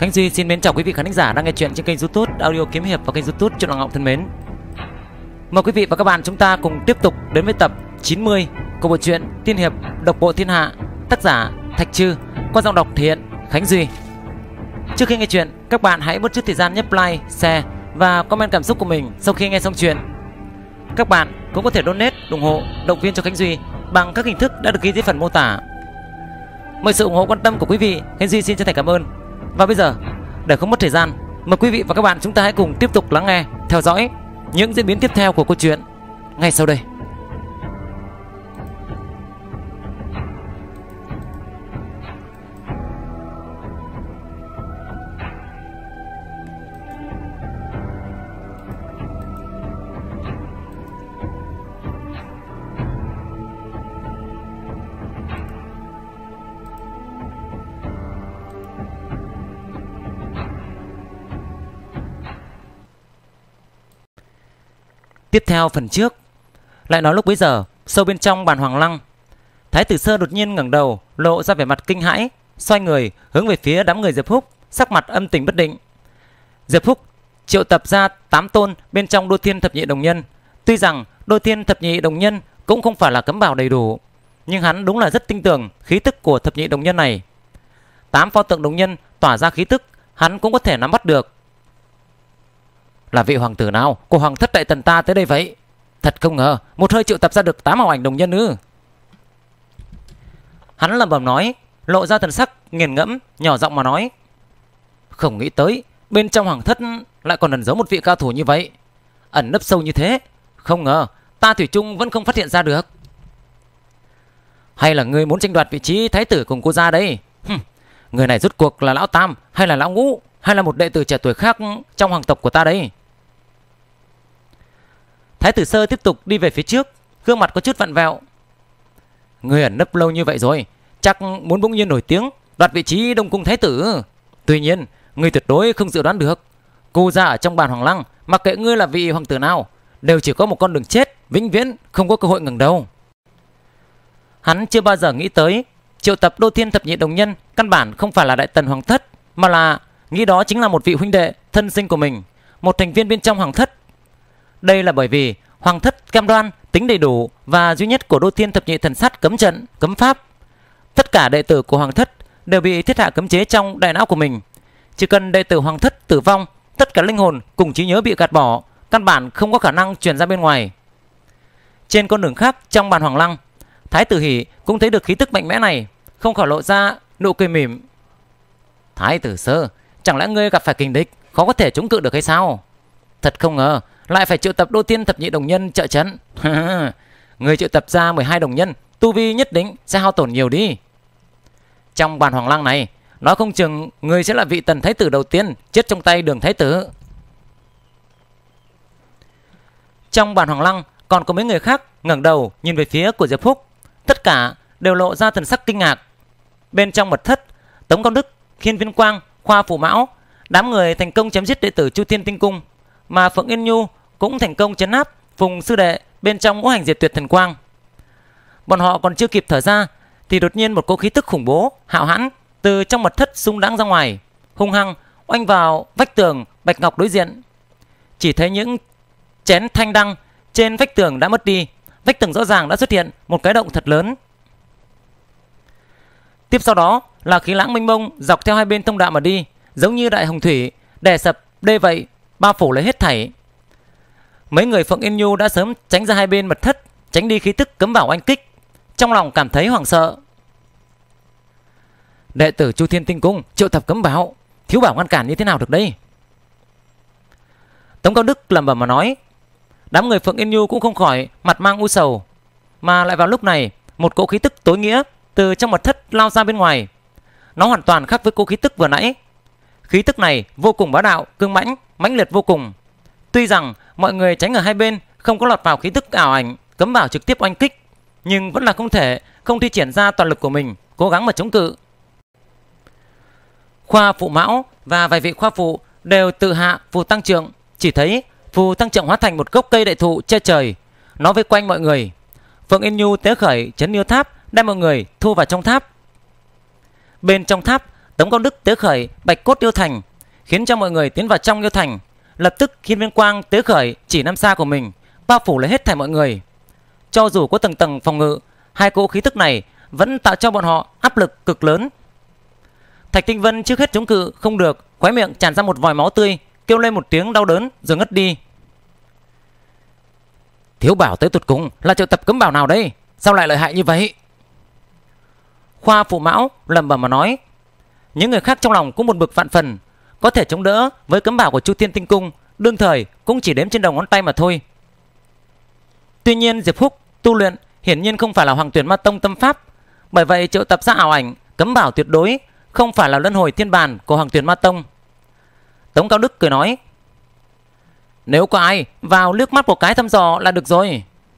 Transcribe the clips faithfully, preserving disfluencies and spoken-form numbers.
Khánh Duy xin mến chào quý vị khán giả đang nghe chuyện trên kênh YouTube Audio Kiếm Hiệp và kênh YouTube Truyện Hoàng Ngọc thân mến. Mời quý vị và các bạn chúng ta cùng tiếp tục đến với tập chín mươi của bộ truyện tiên hiệp Độc Bộ Thiên Hạ, tác giả Thạch Trư, qua giọng đọc thể hiện Khánh Duy. Trước khi nghe chuyện, các bạn hãy bớt chút thời gian nhấp like, share và comment cảm xúc của mình sau khi nghe xong chuyện. Các bạn cũng có thể donate ủng hộ, động viên cho Khánh Duy bằng các hình thức đã được ghi dưới phần mô tả. Mọi sự ủng hộ quan tâm của quý vị, Khánh Duy xin chân thành cảm ơn. Và bây giờ, để không mất thời gian, mời quý vị và các bạn chúng ta hãy cùng tiếp tục lắng nghe, theo dõi những diễn biến tiếp theo của câu chuyện ngay sau đây. Tiếp theo phần trước, lại nói lúc bấy giờ, sâu bên trong bàn Hoàng Lăng, Thái tử Sơ đột nhiên ngẩng đầu, lộ ra vẻ mặt kinh hãi, xoay người hướng về phía đám người Diệp Húc, sắc mặt âm tình bất định. Diệp Húc triệu tập ra tám tôn bên trong Đô Thiên Thập Nhị Đồng Nhân. Tuy rằng Đô Thiên Thập Nhị Đồng Nhân cũng không phải là cấm bảo đầy đủ, nhưng hắn đúng là rất tin tưởng khí tức của Thập Nhị Đồng Nhân này. Tám pho tượng đồng nhân tỏa ra khí tức, hắn cũng có thể nắm bắt được. Là vị hoàng tử nào của hoàng thất đại tần ta tới đây vậy? Thật không ngờ một hơi triệu tập ra được tám hào ảnh đồng nhân ư? Hắn lẩm bẩm nói, lộ ra thần sắc nghiền ngẫm, nhỏ giọng mà nói: không nghĩ tới bên trong hoàng thất lại còn ẩn giấu một vị cao thủ như vậy, ẩn nấp sâu như thế. Không ngờ ta thủy chung vẫn không phát hiện ra được. Hay là ngươi muốn tranh đoạt vị trí thái tử cùng cô gia đây? Hừm, người này rốt cuộc là lão tam hay là lão ngũ, hay là một đệ tử trẻ tuổi khác trong hoàng tộc của ta đây? Thái tử Sơ tiếp tục đi về phía trước, gương mặt có chút vặn vẹo. Ngươi ẩn nấp lâu như vậy rồi, chắc muốn bỗng nhiên nổi tiếng đoạt vị trí Đông Cung thái tử. Tuy nhiên, ngươi tuyệt đối không dự đoán được, cô gia ở trong bàn Hoàng Lăng, mặc kệ ngươi là vị hoàng tử nào, đều chỉ có một con đường chết, vĩnh viễn không có cơ hội ngẩng đầu. Hắn chưa bao giờ nghĩ tới triệu tập Đô Thiên Thập Nhị Đồng Nhân căn bản không phải là đại tần hoàng thất, mà là nghĩ đó chính là một vị huynh đệ thân sinh của mình, một thành viên bên trong hoàng thất. Đây là bởi vì hoàng thất cam đoan tính đầy đủ và duy nhất của Đô Thiên Thập Nhị Thần Sát cấm trận, cấm pháp. Tất cả đệ tử của hoàng thất đều bị thiết hạ cấm chế trong đại não của mình. Chỉ cần đệ tử hoàng thất tử vong, tất cả linh hồn cùng trí nhớ bị gạt bỏ, căn bản không có khả năng truyền ra bên ngoài. Trên con đường khác trong bàn Hoàng Lăng, Thái tử Hỷ cũng thấy được khí tức mạnh mẽ này, không khỏi lộ ra nụ cười mỉm. Thái tử Sơ, chẳng lẽ ngươi gặp phải kình địch khó có thể chống cự được hay sao? Thật không ngờ lại phải triệu tập Đô Thiên Thập Nhị Đồng Nhân trợ trận. Ngươi triệu tập ra mười hai đồng nhân, tu vi nhất định sẽ hao tổn nhiều đi. Trong bàn Hoàng Lăng này, nói không chừng ngươi sẽ là vị tần thái tử đầu tiên chết trong tay Đường thái tử. Trong bàn Hoàng Lăng còn có mấy người khác ngẩng đầu nhìn về phía của Diệp Húc, tất cả đều lộ ra thần sắc kinh ngạc. Bên trong mật thất, Tống Cao Đức, Khiên Viên Quang, Khoa Phủ Mão, đám người thành công chém giết đệ tử Chu Thiên Tinh Cung, mà Phượng Yên Nhu cũng thành công trấn áp Phùng sư đệ bên trong ngũ hành diệt tuyệt thần quang. Bọn họ còn chưa kịp thở ra thì đột nhiên một cỗ khí tức khủng bố hạo hãn từ trong mật thất xung đãng ra ngoài, hung hăng oanh vào vách tường bạch ngọc đối diện. Chỉ thấy những chén thanh đăng trên vách tường đã mất đi, vách tường rõ ràng đã xuất hiện một cái động thật lớn. Tiếp sau đó là khí lãng mênh mông dọc theo hai bên thông đạo mà đi, giống như đại hồng thủy đè sập đê vậy, bao phủ lấy hết thảy. Mấy người Phượng Yên Nhu đã sớm tránh ra hai bên mật thất, tránh đi khí tức cấm bảo oanh kích, trong lòng cảm thấy hoảng sợ. Đệ tử Chu Thiên Tinh Cung triệu tập cấm bảo, thiếu bảo ngăn cản như thế nào được đây? Tống Cao Đức lẩm bẩm mà nói. Đám người Phượng Yên Nhu cũng không khỏi mặt mang u sầu, mà lại vào lúc này một cỗ khí tức tối nghĩa từ trong mật thất lao ra bên ngoài. Nó hoàn toàn khác với cỗ khí tức vừa nãy. Khí tức này vô cùng bá đạo, cương mãnh, mãnh liệt vô cùng. Tuy rằng mọi người tránh ở hai bên, không có lọt vào khí tức ảo ảnh cấm bảo trực tiếp oanh kích, nhưng vẫn là không thể không thi triển ra toàn lực của mình, cố gắng mà chống cự. Khoa Phụ Mão và vài vị khoa phụ đều tự hạ phù tăng trượng. Chỉ thấy phù tăng trượng hóa thành một gốc cây đại thụ che trời, nó vây quanh mọi người. Phượng Yên Nhu tế khởi chấn yêu tháp, đem mọi người thu vào trong tháp. Bên trong tháp Tống Cao Đức tế khởi bạch cốt yêu thành, khiến cho mọi người tiến vào trong yêu thành. Lập tức hiên viên quang tế khởi chỉ năm xa của mình, bao phủ lấy hết thảy mọi người. Cho dù có tầng tầng phòng ngự, hai cỗ khí tức này vẫn tạo cho bọn họ áp lực cực lớn. Thạch Tinh Vân trước hết chống cự không được, khóe miệng tràn ra một vòi máu tươi, kêu lên một tiếng đau đớn rồi ngất đi. Thiếu bảo tới tụt cùng là triệu tập cấm bảo nào đây? Sao lại lợi hại như vậy? Khoa Phụ Mão lẩm bẩm mà nói. Những người khác trong lòng cũng một bực vạn phần, có thể chống đỡ với cấm bảo của Chu Thiên Tinh Cung đương thời cũng chỉ đếm trên đầu ngón tay mà thôi. Tuy nhiên Diệp Húc tu luyện hiển nhiên không phải là Hoàng Tuyển Ma Tông tâm pháp, bởi vậy triệu tập ra ảo ảnh cấm bảo tuyệt đối không phải là luân hồi thiên bàn của Hoàng Tuyển Ma Tông. Tống Cao Đức cười nói, nếu có ai vào liếc mắt một cái thăm dò là được rồi.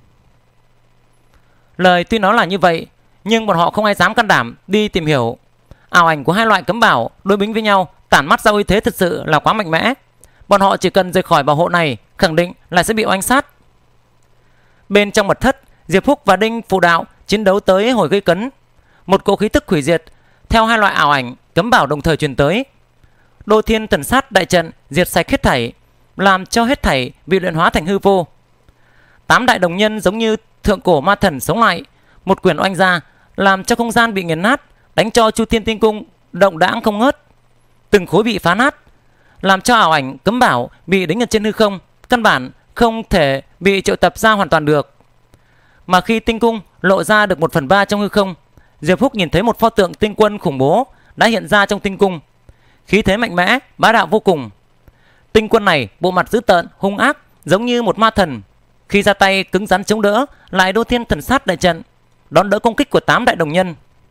Lời tuy nói là như vậy, nhưng bọn họ không ai dám can đảm đi tìm hiểu. Ảo ảnh của hai loại cấm bảo đối bính với nhau tản mắt ra uy thế thật sự là quá mạnh mẽ. Bọn họ chỉ cần rời khỏi bảo hộ này khẳng định là sẽ bị oanh sát. Bên trong mật thất, Diệp Húc và Đinh Phù Đạo chiến đấu tới hồi gây cấn. Một cỗ khí tức hủy diệt theo hai loại ảo ảnh cấm bảo đồng thời truyền tới. Đô Thiên Thần Sát đại trận diệt sạch hết thảy, làm cho hết thảy bị luyện hóa thành hư vô. Tám đại đồng nhân giống như thượng cổ ma thần sống lại, một quyền oanh ra làm cho không gian bị nghiền nát, đánh cho Chu Thiên Tinh Cung động đãng không ngớt. Từng khối bị phá nát, làm cho ảo ảnh cấm bảo bị đánh ở trên hư không, căn bản không thể bị triệu tập ra hoàn toàn được. Mà khi tinh cung lộ ra được một phần ba trong hư không, Diệp Húc nhìn thấy một pho tượng tinh quân khủng bố đã hiện ra trong tinh cung, khí thế mạnh mẽ, bá đạo vô cùng. Tinh quân này bộ mặt dữ tợn, hung ác, giống như một ma thần. Khi ra tay cứng rắn chống đỡ lại Đô Thiên Thần Sát đại trận, đón đỡ công kích của tám đại đồng nhân.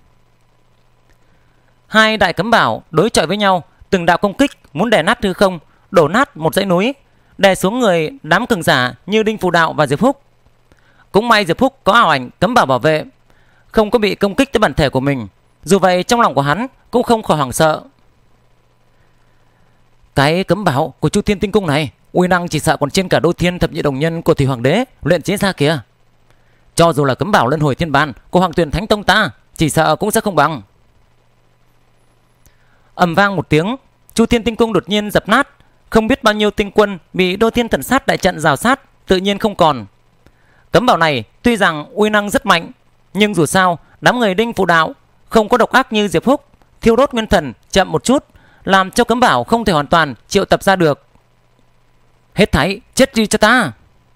Hai đại cấm bảo đối chọi với nhau, từng đạo công kích muốn đè nát hư không, đổ nát một dãy núi, đè xuống người đám cường giả như Đinh Phù Đạo và Diệp Húc. Cũng may Diệp Húc có ảo ảnh cấm bảo bảo vệ, không có bị công kích tới bản thể của mình. Dù vậy trong lòng của hắn cũng không khỏi hoảng sợ. Cái cấm bảo của Chu Thiên Tinh Cung này uy năng chỉ sợ còn trên cả Đô Thiên Thập Nhị Đồng Nhân của Thủy Hoàng Đế luyện chế ra kìa. Cho dù là cấm bảo luân hồi thiên bàn của Hoàng Tuyển Thánh Tông ta, chỉ sợ cũng sẽ không bằng. Ầm vang một tiếng, Chu Thiên Tinh Cung đột nhiên dập nát, không biết bao nhiêu tinh quân bị Đô Thiên Thần Sát đại trận rào sát tự nhiên không còn. Cấm bảo này tuy rằng uy năng rất mạnh, nhưng dù sao đám người Đinh Phù Đạo không có độc ác như Diệp Húc, thiêu đốt nguyên thần chậm một chút, làm cho cấm bảo không thể hoàn toàn triệu tập ra được. Hết thảy chết đi cho ta!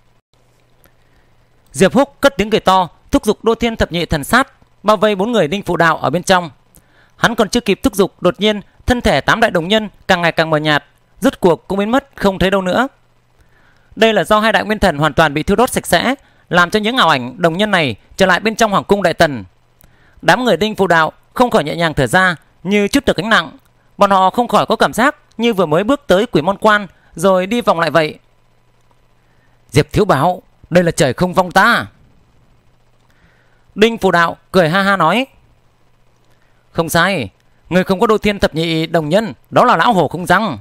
Diệp Húc cất tiếng cười to, thúc giục Đô Thiên Thập Nhị Thần Sát bao vây bốn người Đinh Phù Đạo ở bên trong. Hắn còn chưa kịp thúc giục, đột nhiên thân thể tám đại đồng nhân càng ngày càng mờ nhạt, rốt cuộc cũng biến mất không thấy đâu nữa. Đây là do hai đại nguyên thần hoàn toàn bị thiêu đốt sạch sẽ, làm cho những ảo ảnh đồng nhân này trở lại bên trong Hoàng cung Đại Tần. Đám người Đinh Phù Đạo không khỏi nhẹ nhàng thở ra như chút được gánh nặng. Bọn họ không khỏi có cảm giác như vừa mới bước tới Quỷ Môn Quan rồi đi vòng lại vậy. Diệp thiếu bảo, đây là trời không vong ta. Đinh Phù Đạo cười ha ha nói, không sai, người không có Đô Thiên Thập Nhị Đồng Nhân, đó là lão hổ không răng.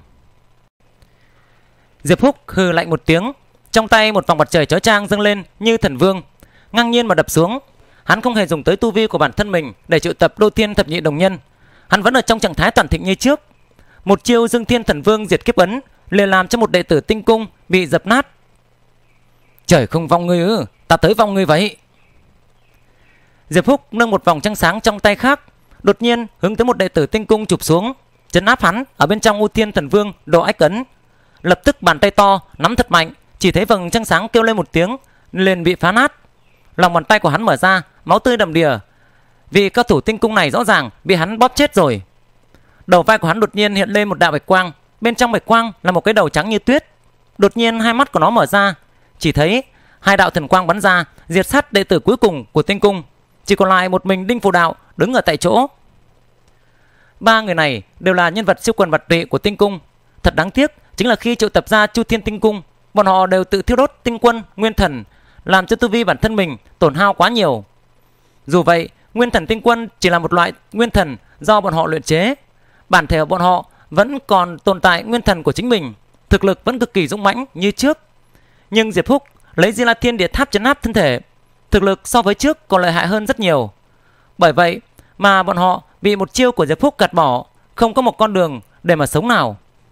Diệp Húc hừ lạnh một tiếng, trong tay một vòng mặt trời chói chang dâng lên như thần vương, ngang nhiên mà đập xuống. Hắn không hề dùng tới tu vi của bản thân mình để triệu tập Đô Thiên Thập Nhị Đồng Nhân, hắn vẫn ở trong trạng thái toàn thịnh như trước. Một chiêu Dương Thiên Thần Vương diệt kiếp ấn liền làm cho một đệ tử tinh cung bị dập nát. Trời không vong ngươi ư? Ta tới vong ngươi vậy. Diệp Húc nâng một vòng trăng sáng trong tay khác, đột nhiên hướng tới một đệ tử tinh cung chụp xuống, trấn áp hắn ở bên trong U Thiên Thần Vương độ ách ấn. Lập tức bàn tay to nắm thật mạnh, chỉ thấy vầng trăng sáng kêu lên một tiếng liền bị phá nát. Lòng bàn tay của hắn mở ra, máu tươi đầm đìa. Vị cao thủ tinh cung này rõ ràng bị hắn bóp chết rồi. Đầu vai của hắn đột nhiên hiện lên một đạo bạch quang, bên trong bạch quang là một cái đầu trắng như tuyết. Đột nhiên hai mắt của nó mở ra, chỉ thấy hai đạo thần quang bắn ra diệt sát đệ tử cuối cùng của tinh cung, chỉ còn lại một mình Đinh Phù Đạo đứng ở tại chỗ. Ba người này đều là nhân vật siêu quần bạt tụy của tinh cung. Thật đáng tiếc chính là khi triệu tập ra Chu Thiên Tinh Cung, bọn họ đều tự thiêu đốt tinh quân nguyên thần, làm cho tu vi bản thân mình tổn hao quá nhiều. Dù vậy, nguyên thần tinh quân chỉ là một loại nguyên thần do bọn họ luyện chế, bản thể của bọn họ vẫn còn tồn tại nguyên thần của chính mình, thực lực vẫn cực kỳ dũng mãnh như trước. Nhưng Diệp Húc lấy Di La Thiên Địa Tháp trấn áp thân thể, thực lực so với trước còn lợi hại hơn rất nhiều. Bởi vậy mà bọn họ bị một chiêu của Diệp Húc gạt bỏ, không có một con đường để mà sống nào.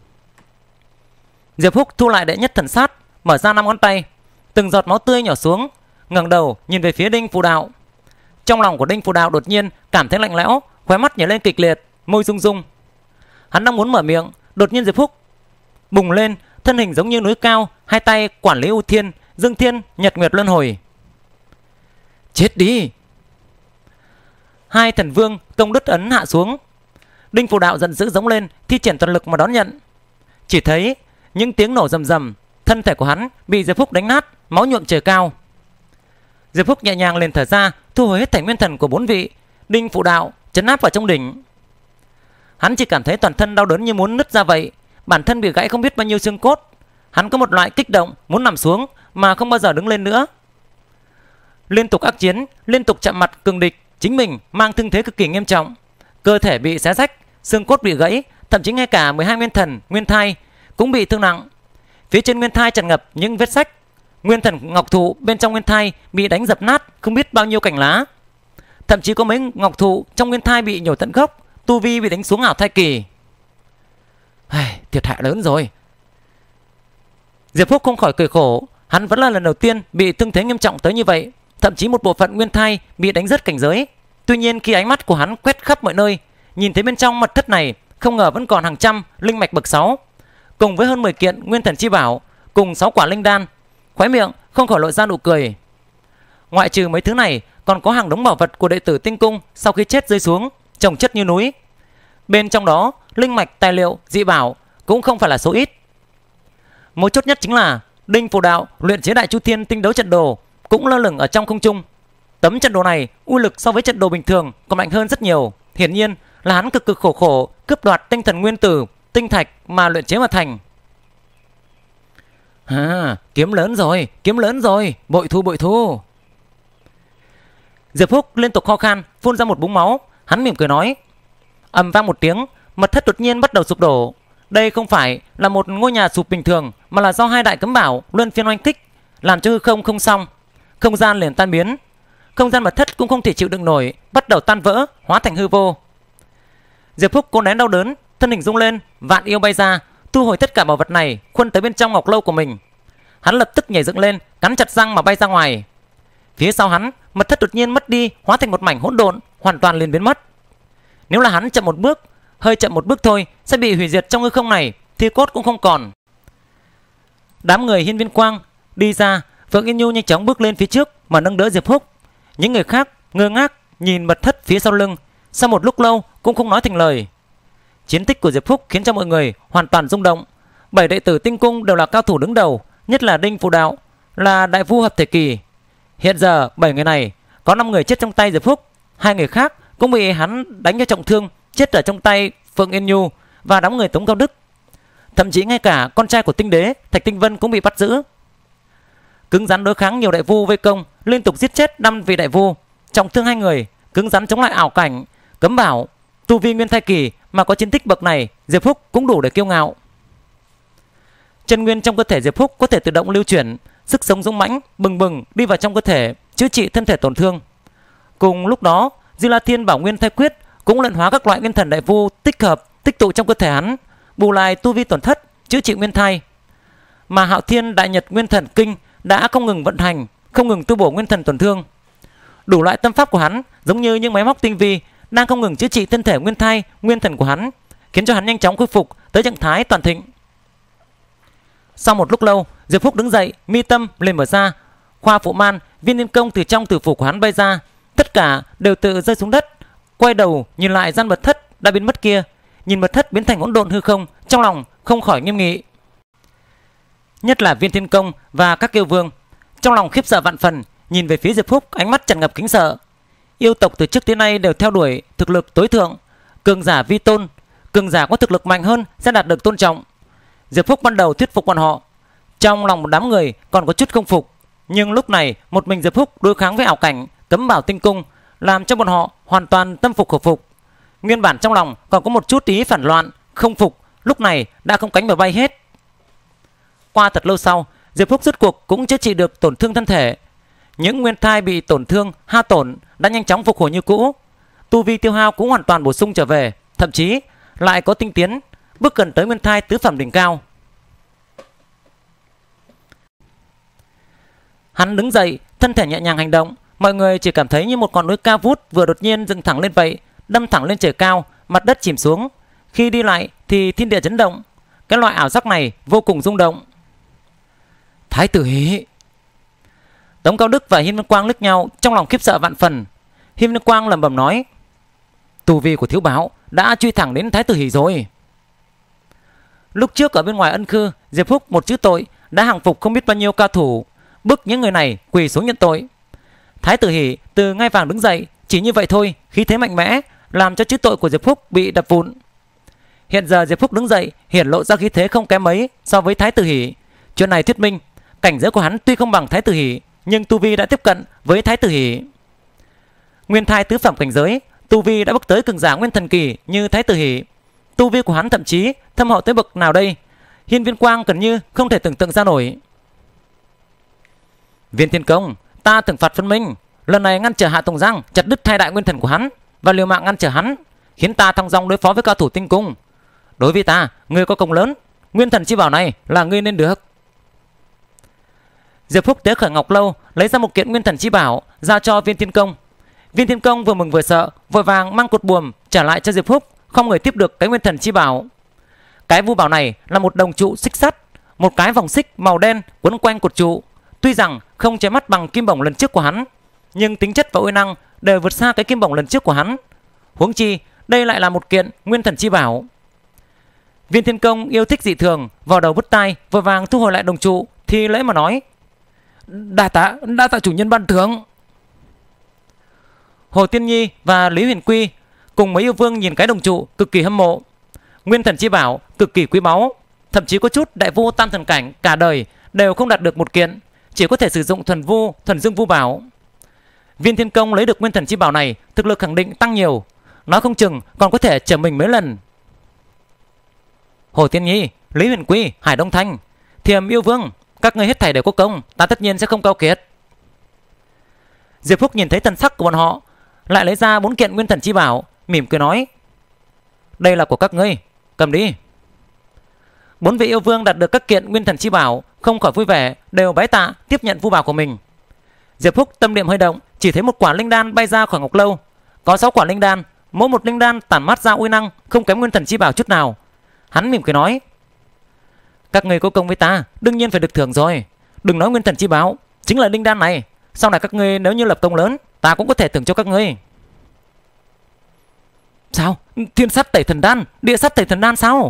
Diệp Húc thu lại đệ nhất thần sát, mở ra năm ngón tay, từng giọt máu tươi nhỏ xuống, ngẩng đầu nhìn về phía Đinh Phù Đạo. Trong lòng của Đinh Phù Đạo đột nhiên cảm thấy lạnh lẽo, khóe mắt nhảy lên kịch liệt, môi rung rung. Hắn đang muốn mở miệng, đột nhiên Diệp Húc bùng lên, thân hình giống như núi cao, hai tay quản lý ưu thiên, dương thiên, nhật nguyệt luân hồi. Chết đi! Hai thần vương công đức ấn hạ xuống. Đinh Phù Đạo giận dữ giống lên, thi triển toàn lực mà đón nhận. Chỉ thấy những tiếng nổ rầm rầm, thân thể của hắn bị Diệp Húc đánh nát, máu nhuộm trời cao. Diệp Húc nhẹ nhàng liền thở ra, thu hồi hết thảy nguyên thần của bốn vị Đinh Phù Đạo trấn áp vào trong đỉnh. Hắn chỉ cảm thấy toàn thân đau đớn như muốn nứt ra vậy, bản thân bị gãy không biết bao nhiêu xương cốt. Hắn có một loại kích động muốn nằm xuống mà không bao giờ đứng lên nữa. Liên tục ác chiến, liên tục chạm mặt cường địch, chính mình mang thương thế cực kỳ nghiêm trọng, cơ thể bị xé rách, xương cốt bị gãy, thậm chí ngay cả mười hai nguyên thần nguyên thai cũng bị thương nặng. Phía trên nguyên thai tràn ngập những vết rách, nguyên thần ngọc thụ bên trong nguyên thai bị đánh dập nát không biết bao nhiêu cành lá, thậm chí có mấy ngọc thụ trong nguyên thai bị nhổ tận gốc, tu vi bị đánh xuống ảo thai kỳ. Ai, thiệt hại lớn rồi. Diệp Húc không khỏi cười khổ, hắn vẫn là lần đầu tiên bị thương thế nghiêm trọng tới như vậy, thậm chí một bộ phận nguyên thai bị đánh rớt cảnh giới. Tuy nhiên khi ánh mắt của hắn quét khắp mọi nơi, nhìn thấy bên trong mật thất này không ngờ vẫn còn hàng trăm linh mạch bậc sáu, cùng với hơn mười kiện nguyên thần chi bảo, cùng sáu quả linh đan, khóe miệng không khỏi lộ ra nụ cười. Ngoại trừ mấy thứ này, còn có hàng đống bảo vật của đệ tử Tinh Cung sau khi chết rơi xuống, chồng chất như núi. Bên trong đó, linh mạch, tài liệu, dị bảo cũng không phải là số ít. Mấu chốt nhất chính là Đinh Phù Đạo luyện chế Đại Chu Thiên Tinh Đấu Trận Đồ cũng lơ lửng ở trong không trung. Tấm trận đồ này uy lực so với trận đồ bình thường còn mạnh hơn rất nhiều. Hiển nhiên là hắn cực cực khổ khổ cướp đoạt tinh thần nguyên tử, tinh thạch mà luyện chế mà thành. À, kiếm lớn rồi, kiếm lớn rồi, bội thu bội thu. Diệp Húc liên tục ho khan, phun ra một búng máu. Hắn mỉm cười nói. Ầm vang một tiếng, mật thất đột nhiên bắt đầu sụp đổ. Đây không phải là một ngôi nhà sụp bình thường, mà là do hai đại cấm bảo luân phiên oanh kích, làm cho hư không không xong, không gian liền tan biến. Không gian mật thất cũng không thể chịu đựng nổi, bắt đầu tan vỡ, hóa thành hư vô. Diệp Húc cố nén đau đớn, thân hình rung lên, vạn yêu bay ra, thu hồi tất cả bảo vật này, khuân tới bên trong ngọc lâu của mình. Hắn lập tức nhảy dựng lên, cắn chặt răng mà bay ra ngoài. Phía sau hắn, mật thất đột nhiên mất đi, hóa thành một mảnh hỗn độn, hoàn toàn liền biến mất. Nếu là hắn chậm một bước, hơi chậm một bước thôi, sẽ bị hủy diệt trong hư không này, thi cốt cũng không còn. Đám người Hiên Viên Quang đi ra, Phượng Yên Nhu nhanh chóng bước lên phía trước mà nâng đỡ Diệp Húc. Những người khác ngơ ngác nhìn mật thất phía sau lưng, sau một lúc lâu cũng không nói thành lời. Chiến tích của Diệp Húc khiến cho mọi người hoàn toàn rung động. Bảy đệ tử Tinh Cung đều là cao thủ đứng đầu, nhất là Đinh Phù Đạo là đại vu hợp thể kỳ. Hiện giờ bảy người này có năm người chết trong tay Diệp Húc, hai người khác cũng bị hắn đánh cho trọng thương, chết ở trong tay Phượng Yên Nhu và đám người Tống Cao Đức. Thậm chí ngay cả con trai của Tinh Đế Thạch Tinh Vân cũng bị bắt giữ. Cứng rắn đối kháng nhiều đại vu vây công, liên tục giết chết năm vị đại vu, trọng thương hai người, cứng rắn chống lại ảo cảnh, cấm bảo, tu vi nguyên thai kỳ mà có chiến tích bậc này, Diệp Húc cũng đủ để kiêu ngạo. Chân nguyên trong cơ thể Diệp Húc có thể tự động lưu chuyển, sức sống dũng mãnh bừng bừng đi vào trong cơ thể, chữa trị thân thể tổn thương. Cùng lúc đó, Di La Thiên Bảo Nguyên Thai Quyết cũng luyện hóa các loại nguyên thần đại vu tích hợp tích tụ trong cơ thể hắn, bù lại tu vi tổn thất, chữa trị nguyên thai. Mà Hạo Thiên Đại Nhật Nguyên Thần Kinh đã không ngừng vận hành, không ngừng tu bổ nguyên thần tổn thương. Đủ loại tâm pháp của hắn giống như những máy móc tinh vi đang không ngừng chữa trị thân thể nguyên thai, nguyên thần của hắn, khiến cho hắn nhanh chóng khôi phục tới trạng thái toàn thịnh. Sau một lúc lâu, Diệp Húc đứng dậy, mi tâm lên mở ra, Khoa Phụ Man, Viên Thiên Công từ trong tử phủ của hắn bay ra, tất cả đều tự rơi xuống đất. Quay đầu nhìn lại gian mật thất đã biến mất kia, nhìn mật thất biến thành hỗn độn hư không, trong lòng không khỏi nghiêm nghị. Nhất là Viên Thiên Công và các yêu vương, trong lòng khiếp sợ vạn phần, nhìn về phía Diệp Húc, ánh mắt tràn ngập kính sợ. Yêu tộc từ trước tới nay đều theo đuổi thực lực tối thượng, cường giả vi tôn, cường giả có thực lực mạnh hơn sẽ đạt được tôn trọng. Diệp Húc ban đầu thuyết phục bọn họ, trong lòng một đám người còn có chút không phục, nhưng lúc này một mình Diệp Húc đối kháng với ảo cảnh, cấm bảo tinh cung, làm cho bọn họ hoàn toàn tâm phục khẩu phục. Nguyên bản trong lòng còn có một chút ý phản loạn, không phục, lúc này đã không cánh mà bay hết. Qua thật lâu sau, Diệp Húc rốt cuộc cũng chữa trị được tổn thương thân thể. Những nguyên thai bị tổn thương, hao tổn đã nhanh chóng phục hồi như cũ, tu vi tiêu hao cũng hoàn toàn bổ sung trở về, thậm chí lại có tinh tiến, bước gần tới nguyên thai tứ phẩm đỉnh cao. Hắn đứng dậy, thân thể nhẹ nhàng hành động, mọi người chỉ cảm thấy như một ngọn núi cao vút vừa đột nhiên dựng thẳng lên vậy, đâm thẳng lên trời cao, mặt đất chìm xuống. Khi đi lại thì thiên địa chấn động. Cái loại ảo giác này vô cùng rung động. Thái tử Hỷ! Tống Cao Đức và Hiên Viên Quang liếc nhau, trong lòng khiếp sợ vạn phần. Hiên Viên Quang lẩm bẩm nói: tu vi của thiếu bảo đã truy thẳng đến Thái tử Hỷ rồi. Lúc trước ở bên ngoài ân khư, Diệp Húc một chữ tội đã hàng phục không biết bao nhiêu cao thủ, bức những người này quỳ xuống nhận tội. Thái tử Hỷ từ ngai vàng đứng dậy, chỉ như vậy thôi, khí thế mạnh mẽ làm cho chữ tội của Diệp Húc bị đập vụn. Hiện giờ Diệp Húc đứng dậy, hiển lộ ra khí thế không kém mấy so với Thái tử Hỷ. Chuyện này thuyết minh cảnh giới của hắn tuy không bằng Thái tử Hỷ, nhưng tu vi đã tiếp cận với Thái tử Hỷ. Nguyên thai tứ phẩm cảnh giới, tu vi đã bước tới cường giả nguyên thần kỳ như Thái tử Hỷ. Tu vi của hắn thậm chí thâm hậu tới bậc nào đây, Hiên Viên Quang gần như không thể tưởng tượng ra nổi. Viên Thiên Công, ta thưởng phạt phân minh, lần này ngăn trở Hạ Tùng Giang, chặt đứt hai đại nguyên thần của hắn và liều mạng ngăn trở hắn, khiến ta thong dong đối phó với cao thủ tinh cung. Đối với ta, ngươi có công lớn, nguyên thần chi bảo này là ngươi nên được. Diệp Phúc tế khởi ngọc lâu, lấy ra một kiện nguyên thần chi bảo giao cho Viên Thiên Công. Viên Thiên Công vừa mừng vừa sợ, vội vàng mang cột buồm trả lại cho Diệp Phúc, không người tiếp được cái nguyên thần chi bảo. Cái vu bảo này là một đồng trụ xích sắt, một cái vòng xích màu đen quấn quanh cột trụ. Tuy rằng không chói mắt bằng kim bổng lần trước của hắn, nhưng tính chất và uy năng đều vượt xa cái kim bổng lần trước của hắn. Huống chi đây lại là một kiện nguyên thần chi bảo. Viên Thiên Công yêu thích dị thường, vào đầu bứt tai, vội vàng thu hồi lại đồng trụ, thì lễ mà nói: đa tạ, đa tạ chủ nhân ban thưởng. Hồ Tiên Nhi và Lý Huyền Quy cùng mấy yêu vương nhìn cái đồng trụ cực kỳ hâm mộ. Nguyên thần chi bảo cực kỳ quý báu, thậm chí có chút đại vu tam thần cảnh cả đời đều không đạt được một kiện, chỉ có thể sử dụng thuần vu, thuần dương vu bảo. Viên Thiên Công lấy được nguyên thần chi bảo này, thực lực khẳng định tăng nhiều, nói không chừng còn có thể trở mình mấy lần. Hồ Tiên Nhi, Lý Huyền Quy, Hải Đông Thanh, Thiềm yêu vương, các ngươi hết thảy đều có công, ta tất nhiên sẽ không keo kiệt. Diệp Phúc nhìn thấy thần sắc của bọn họ, lại lấy ra bốn kiện nguyên thần chi bảo, mỉm cười nói: đây là của các ngươi, cầm đi. Bốn vị yêu vương đạt được các kiện nguyên thần chi bảo, không khỏi vui vẻ, đều bái tạ tiếp nhận vu bảo của mình. Diệp Phúc tâm niệm hơi động, chỉ thấy một quả linh đan bay ra khỏi ngọc lâu. Có sáu quả linh đan, mỗi một linh đan tản mát ra uy năng không kém nguyên thần chi bảo chút nào. Hắn mỉm cười nói: các ngươi có công với ta, đương nhiên phải được thưởng rồi. Đừng nói nguyên thần chi bảo, chính là linh đan này, sau này các ngươi nếu như lập công lớn, ta cũng có thể thưởng cho các ngươi. Sao? Thiên sắt tẩy thần đan, địa sắt tẩy thần đan sao?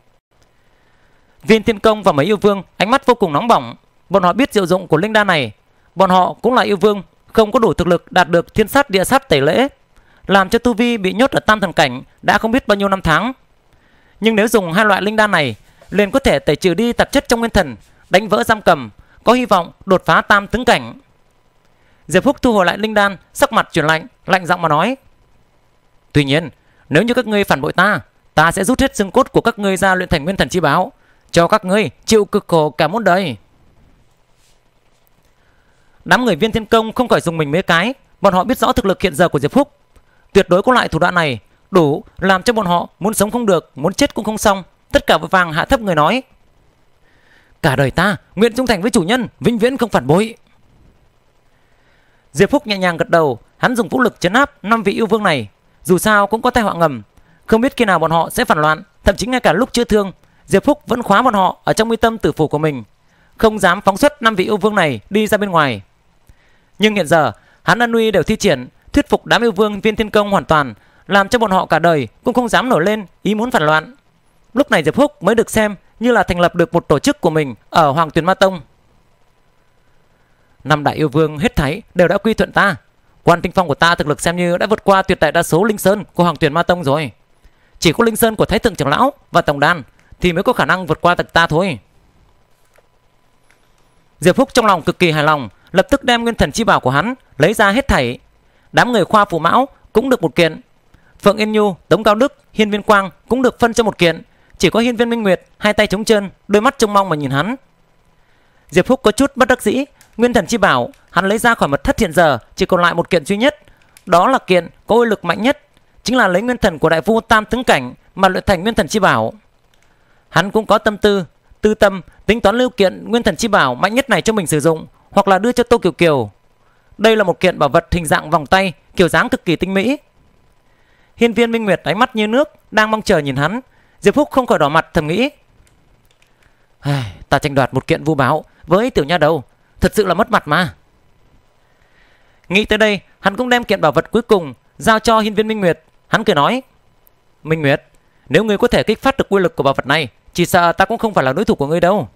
Viên Thiên Công và mấy yêu vương ánh mắt vô cùng nóng bỏng. Bọn họ biết diệu dụng của linh đan này. Bọn họ cũng là yêu vương, không có đủ thực lực đạt được thiên sắt địa sắt tẩy lễ, làm cho tu vi bị nhốt ở tam thần cảnh đã không biết bao nhiêu năm tháng. Nhưng nếu dùng hai loại linh đan này, liền có thể tẩy trừ đi tạp chất trong nguyên thần, đánh vỡ giam cầm, có hy vọng đột phá tam tướng cảnh. Diệp Phúc thu hồi lại linh đan, sắc mặt chuyển lạnh, lạnh giọng mà nói: tuy nhiên, nếu như các ngươi phản bội ta, ta sẽ rút hết xương cốt của các ngươi ra luyện thành nguyên thần chi bảo, cho các ngươi chịu cực khổ cả một đời. Đám người Viên Thiên Công không khỏi dùng mình mấy cái, bọn họ biết rõ thực lực hiện giờ của Diệp Phúc, tuyệt đối có loại thủ đoạn này đủ làm cho bọn họ muốn sống không được, muốn chết cũng không xong. Tất cả vội vàng hạ thấp người nói: cả đời ta nguyện trung thành với chủ nhân, vĩnh viễn không phản bội. Diệp Phúc nhẹ nhàng gật đầu, hắn dùng vũ lực chấn áp năm vị yêu vương này. Dù sao cũng có tai họa ngầm, không biết khi nào bọn họ sẽ phản loạn. Thậm chí ngay cả lúc chữa thương, Diệp Phúc vẫn khóa bọn họ ở trong mi tâm tử phủ của mình, không dám phóng xuất năm vị yêu vương này đi ra bên ngoài. Nhưng hiện giờ hắn ân uy đều thi triển, thuyết phục đám yêu vương Viên Thiên Công hoàn toàn, làm cho bọn họ cả đời cũng không dám nổi lên ý muốn phản loạn. Lúc này Diệp Phúc mới được xem như là thành lập được một tổ chức của mình ở Hoàng Tuyền Ma Tông. Năm đại yêu vương hết thảy đều đã quy thuận ta. Quan Tinh Phong của ta thực lực xem như đã vượt qua tuyệt đại đa số linh sơn của Hoàng Tuyền Ma Tông rồi. Chỉ có linh sơn của Thái Thượng trưởng lão và Tổng đàn thì mới có khả năng vượt qua tật ta thôi. Diệp Phúc trong lòng cực kỳ hài lòng, lập tức đem nguyên thần chi bảo của hắn lấy ra hết thảy. Đám người Khoa Phù Mão cũng được một kiện, Phượng Yên Nhu, Tống Cao Đức, Hiên Viên Quang cũng được phân cho một kiện. Chỉ có Hiên Viên Minh Nguyệt hai tay trống trơn, đôi mắt trông mong mà nhìn hắn. Diệp Phúc có chút bất đắc dĩ, nguyên thần chi bảo hắn lấy ra khỏi mật thất hiện giờ chỉ còn lại một kiện duy nhất, đó là kiện có uy lực mạnh nhất, chính là lấy nguyên thần của đại vu tam tướng cảnh mà luyện thành nguyên thần chi bảo. Hắn cũng có tâm tư, tư tâm tính toán lưu kiện nguyên thần chi bảo mạnh nhất này cho mình sử dụng, hoặc là đưa cho Tô Kiều Kiều. Đây là một kiện bảo vật hình dạng vòng tay, kiểu dáng cực kỳ tinh mỹ. Hiên Viên Minh Nguyệt ánh mắt như nước, đang mong chờ nhìn hắn. Diệp Phúc không khỏi đỏ mặt thầm nghĩ: ta tranh đoạt một kiện vu báo với tiểu nha đầu, thật sự là mất mặt mà. Nghĩ tới đây, hắn cũng đem kiện bảo vật cuối cùng giao cho Hiên Viên Minh Nguyệt. Hắn cười nói: Minh Nguyệt, nếu ngươi có thể kích phát được uy lực của bảo vật này, chỉ sợ ta cũng không phải là đối thủ của ngươi đâu.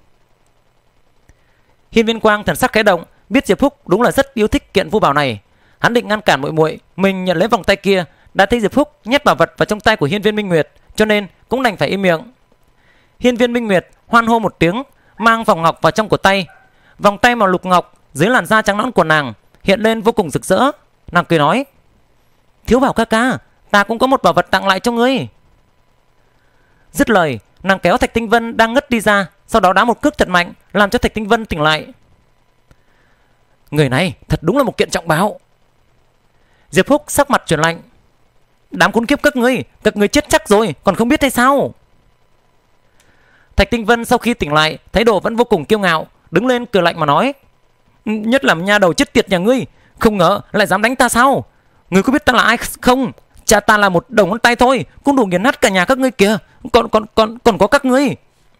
Hiên Viên Quang thần sắc khẽ động, biết Diệp Phúc đúng là rất yêu thích kiện vu bảo này. Hắn định ngăn cản muội muội mình nhận lấy vòng tay kia, đã thấy Diệp Phúc nhét bảo vật vào trong tay của Hiên Viên Minh Nguyệt, cho nên cũng đành phải im miệng. Hiên Viên Minh Nguyệt hoan hô một tiếng, mang vòng ngọc vào trong cổ tay. Vòng tay màu lục ngọc dưới làn da trắng nõn của nàng hiện lên vô cùng rực rỡ. Nàng cười nói: Thiếu Bảo ca ca, ta cũng có một bảo vật tặng lại cho ngươi. Dứt lời, nàng kéo Thạch Tinh Vân đang ngất đi ra, sau đó đá một cước thật mạnh, làm cho Thạch Tinh Vân tỉnh lại. Người này thật đúng là một kiện trọng bảo. Diệp Phúc sắc mặt chuyển lạnh: Đám khốn kiếp các ngươi, các ngươi chết chắc rồi, còn không biết hay sao? Thạch Tinh Vân sau khi tỉnh lại, thái độ vẫn vô cùng kiêu ngạo, đứng lên cười lạnh mà nói: Nhất là nha đầu chết tiệt nhà ngươi, không ngờ lại dám đánh ta sao? Ngươi có biết ta là ai không? Cha ta là một đầu ngón tay thôi, cũng đủ nghiền nát cả nhà các ngươi kìa. Còn còn còn còn có các ngươi.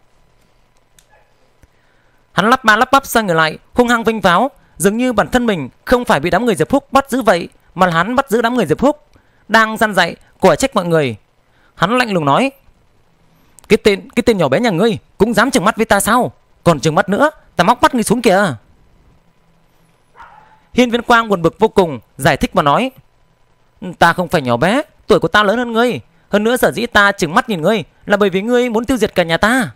Hắn lắp ba lắp bắp sang người lại, hung hăng vênh váo, dường như bản thân mình không phải bị đám người Diệp Phúc bắt giữ vậy, mà là hắn bắt giữ đám người Diệp Phúc, đang gian dạy quả trách mọi người. Hắn lạnh lùng nói: Cái tên cái tên nhỏ bé nhà ngươi cũng dám trừng mắt với ta sao? Còn trừng mắt nữa, ta móc bắt ngươi xuống kìa. Hiên Viên Quang buồn bực vô cùng, giải thích mà nói: Ta không phải nhỏ bé, tuổi của ta lớn hơn ngươi. Hơn nữa sở dĩ ta trừng mắt nhìn ngươi là bởi vì ngươi muốn tiêu diệt cả nhà ta.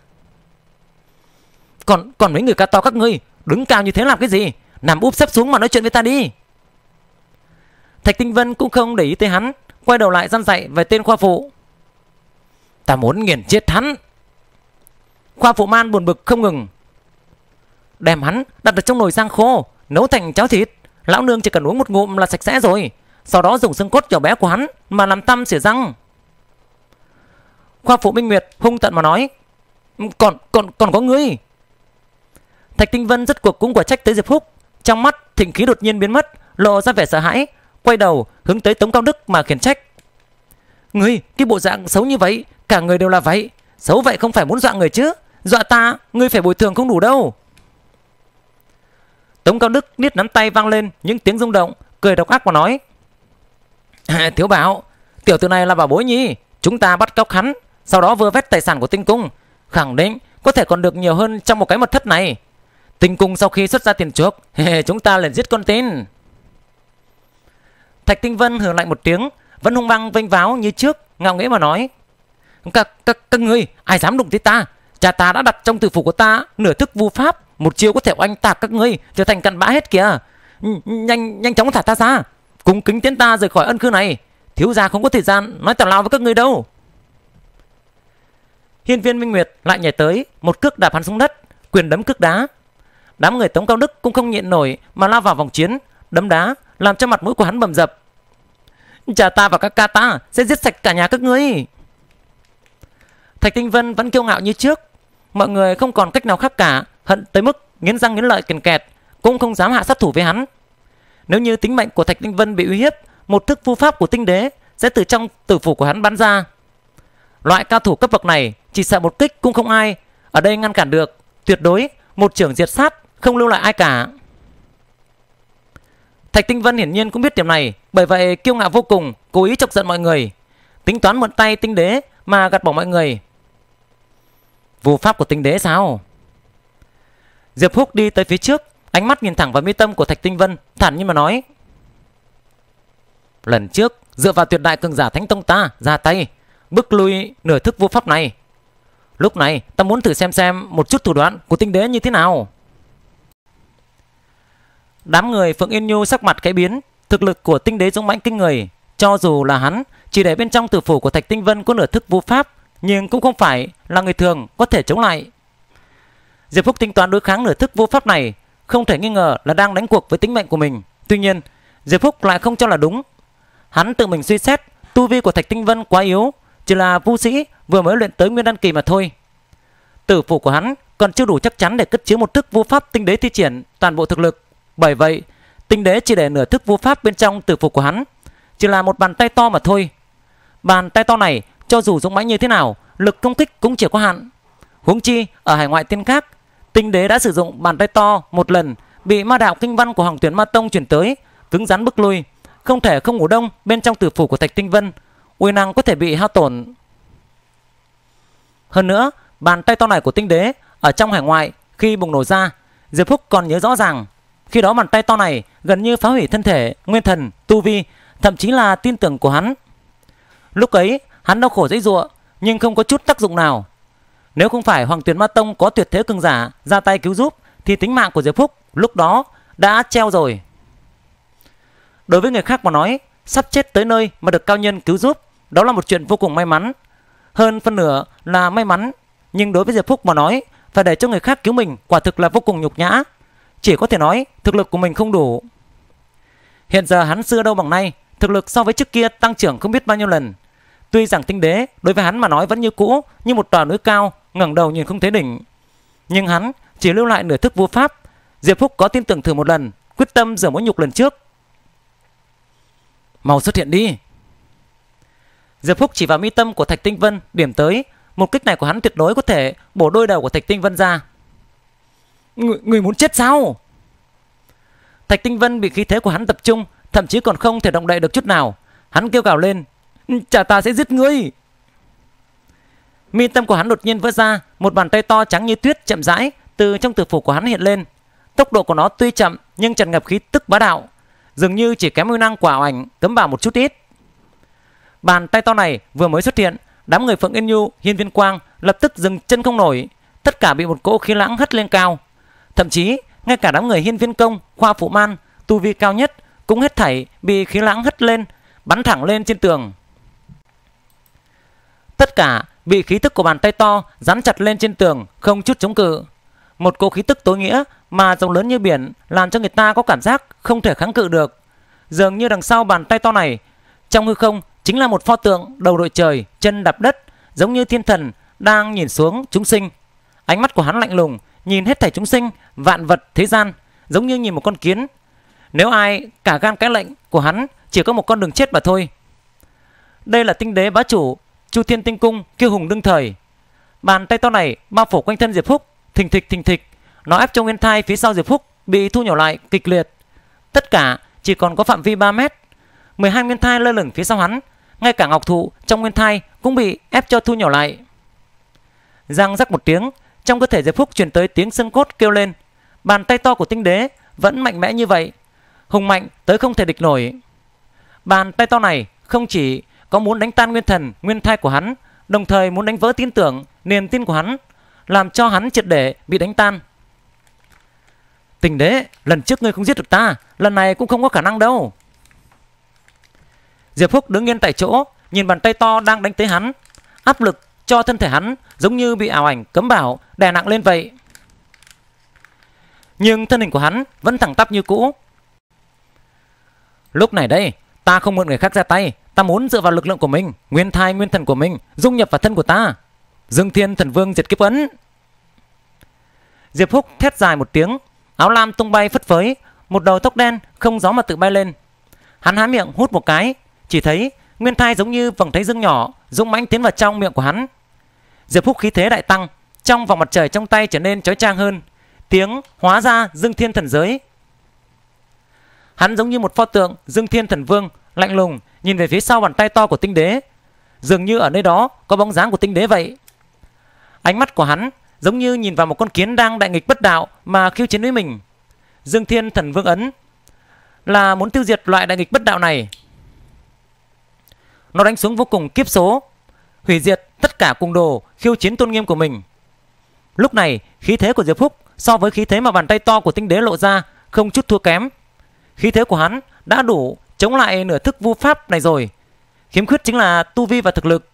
Còn còn mấy người cao to các ngươi đứng cao như thế làm cái gì? Nằm úp sấp xuống mà nói chuyện với ta đi. Thạch Tinh Vân cũng không để ý tới hắn, quay đầu lại răn dạy về tên khoa phụ: Ta muốn nghiền chết hắn. Khoa phụ Man buồn bực không ngừng: Đem hắn đặt ở trong nồi rang khô, nấu thành cháo thịt. Lão nương chỉ cần uống một ngụm là sạch sẽ rồi, sau đó dùng xương cốt nhỏ bé của hắn mà làm tăm xỉa răng. Khoa phụ Minh Nguyệt hung tận mà nói: Còn còn còn có ngươi. Thạch Tinh Vân rất cuộc cũng quả trách tới Diệp Phúc, trong mắt thịnh khí đột nhiên biến mất, lộ ra vẻ sợ hãi, quay đầu hướng tới Tống Cao Đức mà khiển trách: Ngươi, cái bộ dạng xấu như vậy, cả người đều là vậy. Xấu vậy không phải muốn dọa người chứ? Dọa ta, ngươi phải bồi thường không đủ đâu. Tống Cao Đức niết nắm tay vang lên những tiếng rung động, cười độc ác mà nói: Thiếu Bảo, tiểu tử này là bảo bối nhi, chúng ta bắt cóc hắn, sau đó vơ vét tài sản của Tinh Cung, khẳng định có thể còn được nhiều hơn trong một cái mật thất này. Tinh Cung sau khi xuất ra tiền chuộc, chúng ta liền giết con tin. Thạch Tinh Vân hừ lạnh một tiếng, vẫn hung băng vênh váo như trước, ngạo nghễ mà nói: Các các các ngươi ai dám đụng tới ta? Cha ta đã đặt trong tử phủ của ta nửa thức vu pháp, một chiêu có thể oanh tạc các ngươi trở thành cặn bã hết kìa. Nhanh nhanh chóng thả ta ra, cùng kính tiến ta rời khỏi ân cư này. Thiếu gia không có thời gian nói tào lao với các ngươi đâu. Hiên Viên Minh Nguyệt lại nhảy tới, một cước đạp hắn xuống đất, quyền đấm cước đá. Đám người Tống Cao Đức cũng không nhịn nổi mà lao vào vòng chiến, đấm đá làm cho mặt mũi của hắn bầm dập. Cha ta và các ca ta sẽ giết sạch cả nhà các ngươi. Thạch Tinh Vân vẫn kiêu ngạo như trước, mọi người không còn cách nào khác cả, hận tới mức nghiến răng nghiến lợi kèn kẹt, cũng không dám hạ sát thủ với hắn. Nếu như tính mệnh của Thạch Tinh Vân bị uy hiếp, một thức vu pháp của Tinh Đế sẽ từ trong tử phủ của hắn bắn ra. Loại cao thủ cấp bậc này chỉ sợ một kích cũng không ai ở đây ngăn cản được, tuyệt đối một chưởng diệt sát, không lưu lại ai cả. Thạch Tinh Vân hiển nhiên cũng biết điểm này, bởi vậy kiêu ngạo vô cùng, cố ý chọc giận mọi người, tính toán mượn tay Tinh Đế mà gạt bỏ mọi người. Vu pháp của Tinh Đế sao? Diệp Phúc đi tới phía trước, ánh mắt nhìn thẳng vào mi tâm của Thạch Tinh Vân, thản nhiên mà nói: Lần trước dựa vào tuyệt đại cường giả Thánh Tông ta ra tay bức lui nửa thức vu pháp này, lúc này ta muốn thử xem xem một chút thủ đoạn của Tinh Đế như thế nào. Đám người Phượng Yên Nhu sắc mặt khẽ biến, thực lực của Tinh Đế dũng mãnh kinh người, cho dù là hắn chỉ để bên trong tử phủ của Thạch Tinh Vân có nửa thức vu pháp, nhưng cũng không phải là người thường có thể chống lại. Diệp Phúc tính toán đối kháng nửa thức vô pháp này, không thể nghi ngờ là đang đánh cuộc với tính mệnh của mình. Tuy nhiên Diệp Phúc lại không cho là đúng. Hắn tự mình suy xét, Tu vi của Thạch Tinh Vân quá yếu, chỉ là vũ sĩ vừa mới luyện tới nguyên đan kỳ mà thôi. Tử phủ của hắn còn chưa đủ chắc chắn để cất chứa một thức vô pháp tinh đế thi triển toàn bộ thực lực. Bởi vậy, tinh đế chỉ để nửa thức vô pháp bên trong tử phủ của hắn, chỉ là một bàn tay to mà thôi. Bàn tay to này cho dù dũng mãnh như thế nào, lực công kích cũng chỉ có hạn. Huống chi ở hải ngoại tiên khác, tinh đế đã sử dụng bàn tay to một lần, bị ma đạo kinh văn của Hoàng Tuyển Ma Tông chuyển tới, cứng rắn bức lui, không thể không ngủ đông bên trong tử phủ của Thạch Tinh Vân, uy năng có thể bị hao tổn. Hơn nữa, bàn tay to này của tinh đế ở trong hải ngoại khi bùng nổ ra, Diệp Phúc còn nhớ rõ ràng. Khi đó bàn tay to này gần như phá hủy thân thể, nguyên thần, tu vi, thậm chí là tin tưởng của hắn. Lúc ấy hắn đau khổ dãy giụa nhưng không có chút tác dụng nào. Nếu không phải Hoàng Tuyển Ma Tông có tuyệt thế cường giả ra tay cứu giúp thì tính mạng của Diệp Phúc lúc đó đã treo rồi. Đối với người khác mà nói, sắp chết tới nơi mà được cao nhân cứu giúp, đó là một chuyện vô cùng may mắn. Hơn phân nửa là may mắn, nhưng đối với Diệp Phúc mà nói, phải để cho người khác cứu mình quả thực là vô cùng nhục nhã. Chỉ có thể nói thực lực của mình không đủ. Hiện giờ hắn xưa đâu bằng nay, thực lực so với trước kia tăng trưởng không biết bao nhiêu lần. Tuy rằng tinh đế đối với hắn mà nói vẫn như cũ, như một tòa núi cao ngẩng đầu nhìn không thấy đỉnh, nhưng hắn chỉ lưu lại nửa thức vô pháp. Diệp Phúc có tin tưởng thử một lần, quyết tâm rửa mối nhục lần trước. Mau xuất hiện đi. Diệp Phúc chỉ vào mi tâm của Thạch Tinh Vân điểm tới. Một kích này của hắn tuyệt đối có thể bổ đôi đầu của Thạch Tinh Vân ra. Người, người muốn chết sao? Thạch Tinh Vân bị khí thế của hắn tập trung, thậm chí còn không thể động đậy được chút nào. Hắn kêu gào lên, chả ta sẽ giết ngươi. Mi tâm của hắn đột nhiên vỡ ra, một bàn tay to trắng như tuyết chậm rãi từ trong tử phủ của hắn hiện lên. Tốc độ của nó tuy chậm nhưng tràn ngập khí tức bá đạo, dường như chỉ kém uy năng của ảo ảnh cấm bảo một chút ít. Bàn tay to này vừa mới xuất hiện, đám người Phượng Yên Nhu, Hiên Viên Quang lập tức dừng chân không nổi, tất cả bị một cỗ khí lãng hất lên cao. Thậm chí ngay cả đám người Hiên Viên Công, Khoa Phụ Man, tu vi cao nhất cũng hết thảy bị khí lãng hất lên, bắn thẳng lên trên tường. Tất cả bị khí tức của bàn tay to dán chặt lên trên tường, không chút chống cự. Một cỗ khí tức tối nghĩa mà rộng lớn như biển, làm cho người ta có cảm giác không thể kháng cự được. Dường như đằng sau bàn tay to này, trong hư không chính là một pho tượng đầu đội trời, chân đạp đất, giống như thiên thần đang nhìn xuống chúng sinh. Ánh mắt của hắn lạnh lùng, nhìn hết thảy chúng sinh, vạn vật thế gian, giống như nhìn một con kiến. Nếu ai cả gan cái lệnh của hắn, chỉ có một con đường chết mà thôi. Đây là tinh đế bá chủ Chu Thiên Tinh Cung, kiêu hùng đương thời. Bàn tay to này bao phủ quanh thân Diệp Phúc, thình thịch thình thịch, nó ép cho nguyên thai phía sau Diệp Phúc bị thu nhỏ lại kịch liệt. Tất cả chỉ còn có phạm vi ba mét. mười hai nguyên thai lơ lửng phía sau hắn, ngay cả ngọc thụ trong nguyên thai cũng bị ép cho thu nhỏ lại. Răng rắc một tiếng, trong cơ thể Diệp Phúc truyền tới tiếng xương cốt kêu lên. Bàn tay to của tinh đế vẫn mạnh mẽ như vậy, hùng mạnh tới không thể địch nổi. Bàn tay to này không chỉ có muốn đánh tan nguyên thần, nguyên thai của hắn, đồng thời muốn đánh vỡ tin tưởng, niềm tin của hắn, làm cho hắn triệt để bị đánh tan. Tinh đế, lần trước ngươi không giết được ta, lần này cũng không có khả năng đâu. Diệp Phúc đứng yên tại chỗ, nhìn bàn tay to đang đánh tới hắn, áp lực cho thân thể hắn giống như bị ảo ảnh cấm bảo đè nặng lên vậy. Nhưng thân hình của hắn vẫn thẳng tắp như cũ. Lúc này đây, ta không muốn người khác ra tay, ta muốn dựa vào lực lượng của mình, nguyên thai nguyên thần của mình dung nhập vào thân của ta. Dương Thiên Thần Vương diệt kiếp ấn. Diệp Phúc thét dài một tiếng, áo lam tung bay phất phới, một đầu tóc đen không gió mà tự bay lên. Hắn há miệng hút một cái, chỉ thấy nguyên thai giống như vầng thái dương nhỏ dũng mãnh tiến vào trong miệng của hắn. Diệp Phúc khí thế đại tăng, trong vòng mặt trời trong tay trở nên chói chang hơn, tiếng hóa ra Dương Thiên Thần Giới. Hắn giống như một pho tượng Dương Thiên Thần Vương, lạnh lùng nhìn về phía sau bàn tay to của tinh đế, dường như ở nơi đó có bóng dáng của tinh đế vậy. Ánh mắt của hắn giống như nhìn vào một con kiến đang đại nghịch bất đạo mà khiêu chiến với mình. Dương Thiên Thần Vương ấn là muốn tiêu diệt loại đại nghịch bất đạo này. Nó đánh xuống vô cùng kiếp số, hủy diệt tất cả cung đồ khiêu chiến tôn nghiêm của mình. Lúc này khí thế của Diệp Phúc so với khí thế mà bàn tay to của tinh đế lộ ra không chút thua kém. Khí thế của hắn đã đủ chống lại nửa thức vu pháp này rồi, khiếm khuyết chính là tu vi và thực lực.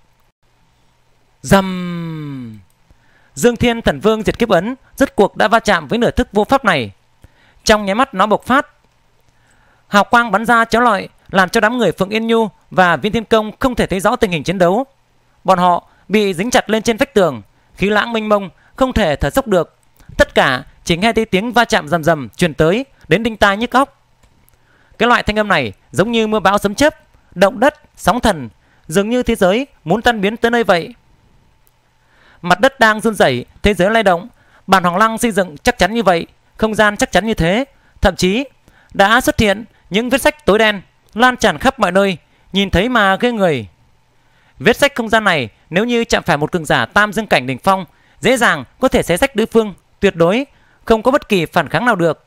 Dầm! Dương Thiên Thần Vương diệt kiếp ấn rốt cuộc đã va chạm với nửa thức vô pháp này. Trong nháy mắt nó bộc phát, hào quang bắn ra chói lọi, làm cho đám người Phượng Yên Nhu và Viên Thiên Công không thể thấy rõ tình hình chiến đấu. Bọn họ bị dính chặt lên trên vách tường, khí lãng mênh mông, không thể thở dốc được. Tất cả chỉ nghe thấy tiếng va chạm rầm rầm truyền tới đến đinh tai nhức óc. Cái loại thanh âm này giống như mưa bão sấm chớp, động đất, sóng thần, dường như thế giới muốn tan biến tới nơi vậy. Mặt đất đang run rẩy, thế giới lay động. Bản Hoàng Lăng xây dựng chắc chắn như vậy, không gian chắc chắn như thế, thậm chí đã xuất hiện những vết rách tối đen lan tràn khắp mọi nơi, nhìn thấy mà ghê người. Vết rách không gian này nếu như chạm phải một cường giả tam dương cảnh đỉnh phong, dễ dàng có thể xé rách đối phương, tuyệt đối không có bất kỳ phản kháng nào được.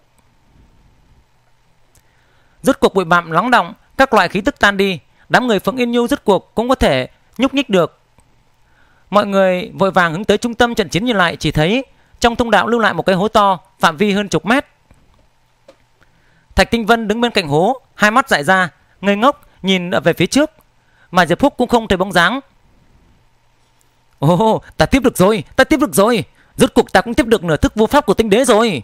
Rốt cuộc bụi bặm lắng động, các loại khí tức tan đi, đám người Phượng Yên Nhu rốt cuộc cũng có thể nhúc nhích được. Mọi người vội vàng hướng tới trung tâm trận chiến nhìn lại, chỉ thấy trong thông đạo lưu lại một cái hố to, phạm vi hơn chục mét. Thạch Tinh Vân đứng bên cạnh hố, hai mắt dại ra, ngây ngốc nhìn về phía trước, mà Diệp Phúc cũng không thấy bóng dáng. Ồ, ta tiếp được rồi, ta tiếp được rồi, rốt cuộc ta cũng tiếp được nửa thức vô pháp của Tinh Đế rồi.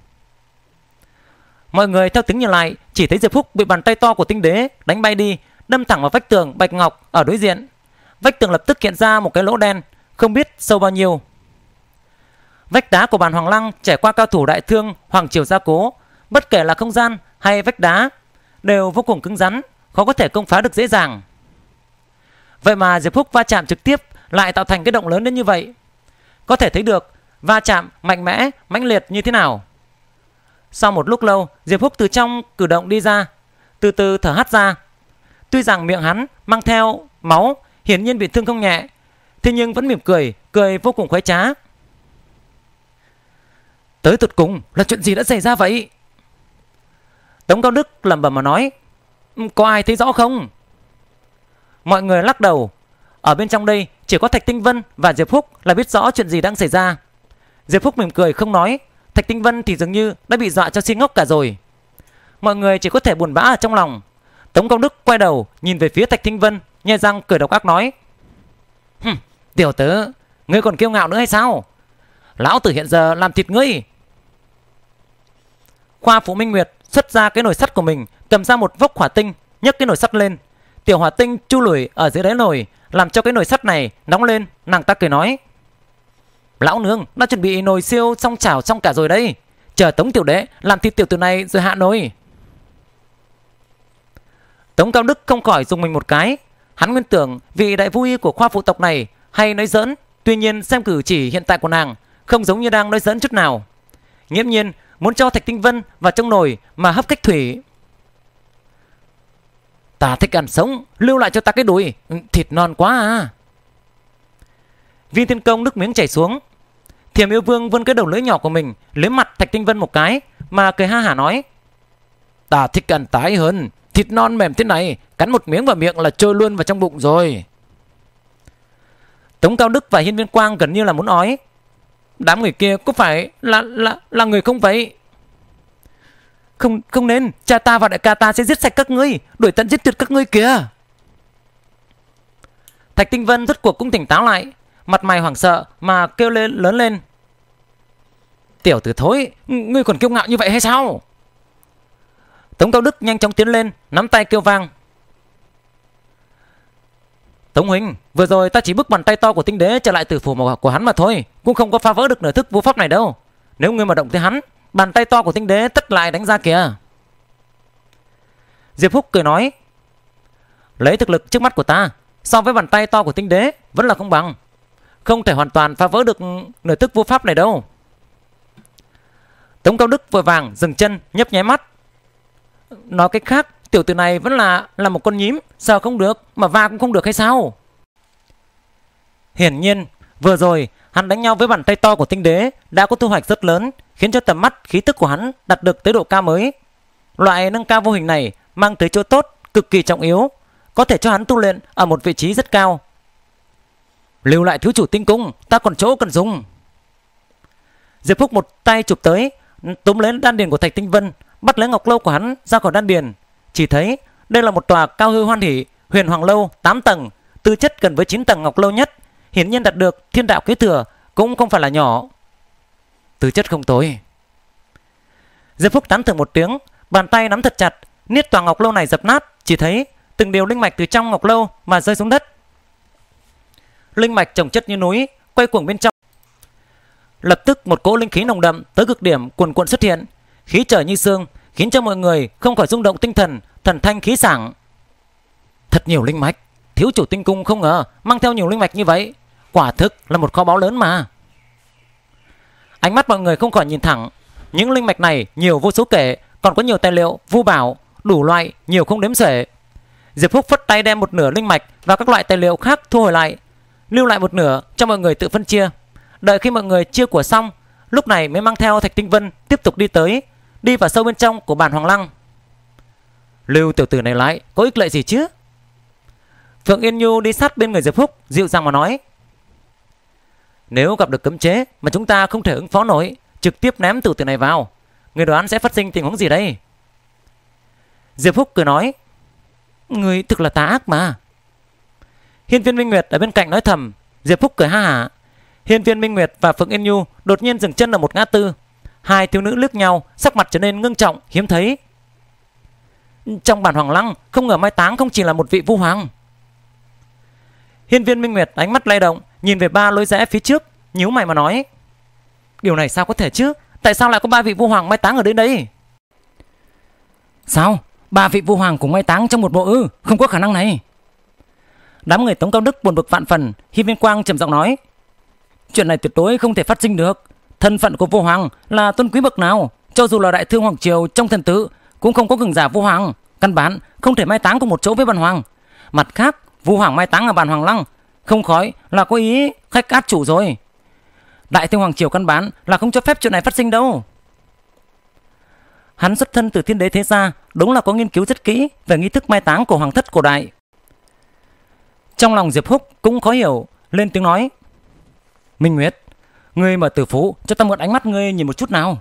Mọi người theo tiếng nhìn lại, chỉ thấy Diệp Phúc bị bàn tay to của Tinh Đế đánh bay đi, đâm thẳng vào vách tường bạch ngọc ở đối diện. Vách tường lập tức hiện ra một cái lỗ đen, không biết sâu bao nhiêu. Vách đá của bản Hoàng Lăng trải qua cao thủ đại thương hoàng triều gia cố, bất kể là không gian hay vách đá đều vô cùng cứng rắn, khó có thể công phá được dễ dàng. Vậy mà Diệp Phúc va chạm trực tiếp lại tạo thành cái động lớn đến như vậy, có thể thấy được va chạm mạnh mẽ, mãnh liệt như thế nào. Sau một lúc lâu, Diệp Phúc từ trong cử động đi ra, từ từ thở hắt ra. Tuy rằng miệng hắn mang theo máu, hiển nhiên bị thương không nhẹ, thế nhưng vẫn mỉm cười, cười vô cùng khoái trá. Tới tụt cùng là chuyện gì đã xảy ra vậy? Tống Cao Đức lẩm bẩm mà nói. Có ai thấy rõ không? Mọi người lắc đầu. Ở bên trong đây chỉ có Thạch Tinh Vân và Diệp Phúc là biết rõ chuyện gì đang xảy ra. Diệp Phúc mỉm cười không nói, Thạch Tinh Vân thì dường như đã bị dọa cho si ngốc cả rồi. Mọi người chỉ có thể buồn bã ở trong lòng. Tống Cao Đức quay đầu nhìn về phía Thạch Tinh Vân, nhe răng cười độc ác nói. Hừm, tiểu tử, ngươi còn kiêu ngạo nữa hay sao? Lão tử hiện giờ làm thịt ngươi. Khoa Phụ Minh Nguyệt xuất ra cái nồi sắt của mình, cầm ra một vốc hỏa tinh, nhấc cái nồi sắt lên. Tiểu hỏa tinh chu lủi ở dưới đáy nồi, làm cho cái nồi sắt này nóng lên. Nàng ta cười nói. Lão nương đã chuẩn bị nồi siêu xong chảo xong cả rồi đây, chờ Tống tiểu đệ làm thịt tiểu tử này rồi hạ nồi. Tống Cao Đức không khỏi dùng mình một cái. Hắn nguyên tưởng vị đại vui của khoa phụ tộc này hay nói giỡn, tuy nhiên xem cử chỉ hiện tại của nàng không giống như đang nói giỡn chút nào. Nghiễm nhiên muốn cho Thạch Tinh Vân vào trong nồi mà hấp cách thủy. Ta thích ăn sống, lưu lại cho ta cái đùi, thịt non quá à. Viên Thiên Công nước miếng chảy xuống. Thiểm Yêu Vương vươn cái đầu lưỡi nhỏ của mình liếm mặt Thạch Tinh Vân một cái, mà cười ha hả nói. Ta thích ăn tái hơn, thịt non mềm thế này, cắn một miếng vào miệng là trôi luôn vào trong bụng rồi. Tống Cao Đức và Hiên Viên Quang gần như là muốn ói. Đám người kia có phải là là là người không vậy? Không không nên, cha ta và đại ca ta sẽ giết sạch các ngươi, đuổi tận giết tuyệt các ngươi kìa. Thạch Tinh Vân rốt cuộc cũng tỉnh táo lại, mặt mày hoảng sợ mà kêu lên lớn lên. Tiểu tử thối, ngươi còn kiêu ngạo như vậy hay sao? Tống Cao Đức nhanh chóng tiến lên, nắm tay kêu vang. Tống huynh, vừa rồi ta chỉ bức bàn tay to của Tinh Đế trở lại tử phủ của hắn mà thôi, cũng không có phá vỡ được nửa thức vô pháp này đâu. Nếu ngươi mà động tới hắn, bàn tay to của Tinh Đế tất lại đánh ra kìa. Diệp Phúc cười nói. Lấy thực lực trước mắt của ta so với bàn tay to của Tinh Đế vẫn là không bằng, không thể hoàn toàn phá vỡ được nửa thức vô pháp này đâu. Tống Cao Đức vội vàng dừng chân, nhấp nháy mắt. Nói cách khác, tiểu tử này vẫn là là một con nhím, sờ không được mà va cũng không được hay sao? Hiển nhiên vừa rồi hắn đánh nhau với bàn tay to của Tinh Đế đã có thu hoạch rất lớn, khiến cho tầm mắt khí tức của hắn đạt được tới độ cao mới. Loại nâng cao vô hình này mang tới chỗ tốt cực kỳ trọng yếu, có thể cho hắn tu luyện ở một vị trí rất cao. Lưu lại thiếu chủ tinh cung, ta còn chỗ cần dùng. Diệp Phúc một tay chụp tới, túm lấy đan điền của Thạch Tinh Vân, bắt lấy ngọc lâu của hắn ra khỏi đan điền. Chỉ thấy đây là một tòa cao hư hoan hỷ huyền hoàng lâu tám tầng, tư chất gần với chín tầng ngọc lâu nhất, hiển nhiên đạt được thiên đạo kế thừa, cũng không phải là nhỏ. Tư chất không tồi. Diệp Phúc tán thưởng một tiếng, bàn tay nắm thật chặt, niết tòa ngọc lâu này dập nát, chỉ thấy từng điều linh mạch từ trong ngọc lâu mà rơi xuống đất. Linh mạch chồng chất như núi, quay cuồng bên trong. Lập tức một cỗ linh khí nồng đậm tới cực điểm cuồn cuộn xuất hiện, khí trời như sương, khiến cho mọi người không khỏi rung động tinh thần, thần thanh khí sảng. Thật nhiều linh mạch, thiếu chủ tinh cung không ngờ mang theo nhiều linh mạch như vậy, quả thực là một kho báu lớn mà. Ánh mắt mọi người không khỏi nhìn thẳng, những linh mạch này nhiều vô số kể, còn có nhiều tài liệu, vu bảo, đủ loại, nhiều không đếm xuể. Diệp Phúc phất tay đem một nửa linh mạch và các loại tài liệu khác thu hồi lại, lưu lại một nửa cho mọi người tự phân chia. Đợi khi mọi người chia của xong, lúc này mới mang theo Thạch Tinh Vân tiếp tục đi tới, đi vào sâu bên trong của bản Hoàng Lăng. Lưu tiểu tử này lại có ích lợi gì chứ? Phượng Yên Nhu đi sát bên người Diệp Phúc, dịu dàng mà nói: nếu gặp được cấm chế mà chúng ta không thể ứng phó nổi, trực tiếp ném tiểu tử này vào, người đoán sẽ phát sinh tình huống gì đây? Diệp Phúc cười nói: người thực là tà ác mà. Hiên Viên Minh Nguyệt ở bên cạnh nói thầm. Diệp Phúc cười ha hả. Hiên Viên Minh Nguyệt và Phượng Yên Nhu đột nhiên dừng chân ở một ngã tư. Hai thiếu nữ liếc nhau, sắc mặt trở nên ngưng trọng hiếm thấy. Trong bản Hoàng Lăng không ngờ mai táng không chỉ là một vị vu hoàng. Hiên Viên Minh Nguyệt ánh mắt lay động, nhìn về ba lối rẽ phía trước, nhíu mày mà nói: điều này sao có thể chứ? Tại sao lại có ba vị vu hoàng mai táng ở đây đây? Sao? Ba vị vu hoàng cùng mai táng trong một bộ ư? Không có khả năng này. Đám người Tống Cao Đức buồn bực vạn phần. Hiên Viên Quang trầm giọng nói: chuyện này tuyệt đối không thể phát sinh được. Thân phận của vu hoàng là tôn quý bậc nào, cho dù là đại thương hoàng triều trong thần tự cũng không có cường giả vu hoàng, căn bản không thể mai táng cùng một chỗ với bản hoàng. Mặt khác, vu hoàng mai táng ở bản Hoàng Lăng không khỏi là có ý khách át chủ rồi. Đại thương hoàng triều căn bản là không cho phép chuyện này phát sinh đâu. Hắn xuất thân từ Thiên Đế thế gia, đúng là có nghiên cứu rất kỹ về nghi thức mai táng của hoàng thất cổ đại. Trong lòng Diệp Húc cũng khó hiểu, lên tiếng nói: Minh Nguyệt, ngươi mở tử phủ cho ta mượn ánh mắt ngươi nhìn một chút nào.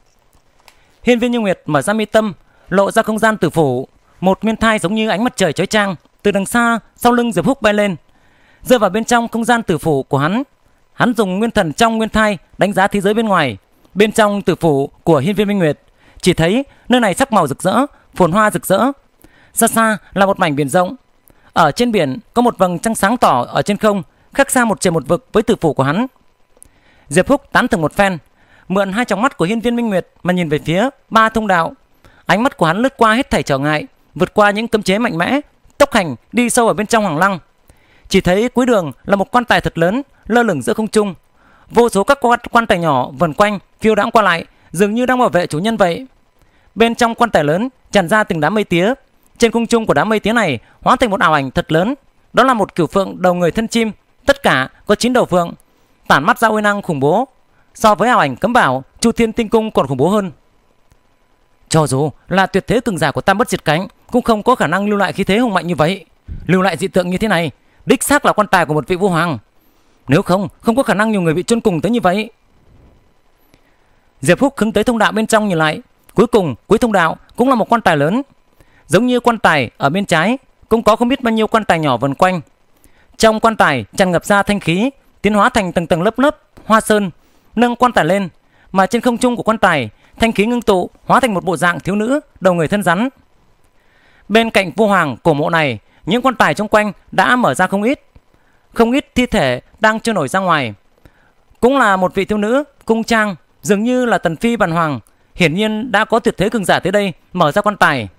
Hiên Viên Như Nguyệt mở ra mi tâm, lộ ra không gian tử phủ. Một nguyên thai giống như ánh mặt trời chói chang từ đằng xa sau lưng Diệp Húc bay lên, rơi vào bên trong không gian tử phủ của hắn. Hắn dùng nguyên thần trong nguyên thai đánh giá thế giới bên ngoài. Bên trong tử phủ của Hiên Viên Minh Nguyệt, chỉ thấy nơi này sắc màu rực rỡ, phồn hoa rực rỡ. Xa xa là một mảnh biển rộng. Ở trên biển có một vầng trăng sáng tỏ ở trên không, khác xa một trời một vực với tử phủ của hắn. Diệp Húc tán thưởng một phen, mượn hai tròng mắt của Hiên Viên Minh Nguyệt mà nhìn về phía ba thông đạo. Ánh mắt của hắn lướt qua hết thảy trở ngại, vượt qua những cấm chế mạnh mẽ, tốc hành đi sâu ở bên trong Hoàng Lăng. Chỉ thấy cuối đường là một quan tài thật lớn lơ lửng giữa không trung. Vô số các quan, quan tài nhỏ vần quanh phiêu đãng qua lại, dường như đang bảo vệ chủ nhân vậy. Bên trong quan tài lớn tràn ra từng đám mây tía. Trên không trung của đám mây tía này hóa thành một ảo ảnh thật lớn. Đó là một cửu phượng đầu người thân chim, tất cả có chín đầu phượng, tản mắt ra uy năng khủng bố. So với ảo ảnh cấm bảo Chu Thiên Tinh Cung còn khủng bố hơn. Cho dù là tuyệt thế cường giả của Tam Bất Diệt Cánh cũng không có khả năng lưu lại khí thế hùng mạnh như vậy. Lưu lại dị tượng như thế này đích xác là quan tài của một vị vua hoàng. Nếu không, không có khả năng nhiều người bị chôn cùng tới như vậy. Diệp Húc hướng tới thông đạo bên trong nhìn lại. Cuối cùng cuối thông đạo cũng là một quan tài lớn. Giống như quan tài ở bên trái cũng có không biết bao nhiêu quan tài nhỏ vần quanh. Trong quan tài tràn ngập ra thanh khí, tiến hóa thành tầng tầng lớp lớp hoa sơn, nâng quan tài lên. Mà trên không trung của quan tài, thanh khí ngưng tụ hóa thành một bộ dạng thiếu nữ đầu người thân rắn. Bên cạnh vua hoàng cổ mộ này, những quan tài xung quanh đã mở ra không ít. Không ít thi thể đang trôi nổi ra ngoài. Cũng là một vị thiếu nữ cung trang, dường như là tần phi bản hoàng. Hiển nhiên đã có tuyệt thế cường giả tới đây mở ra quan tài.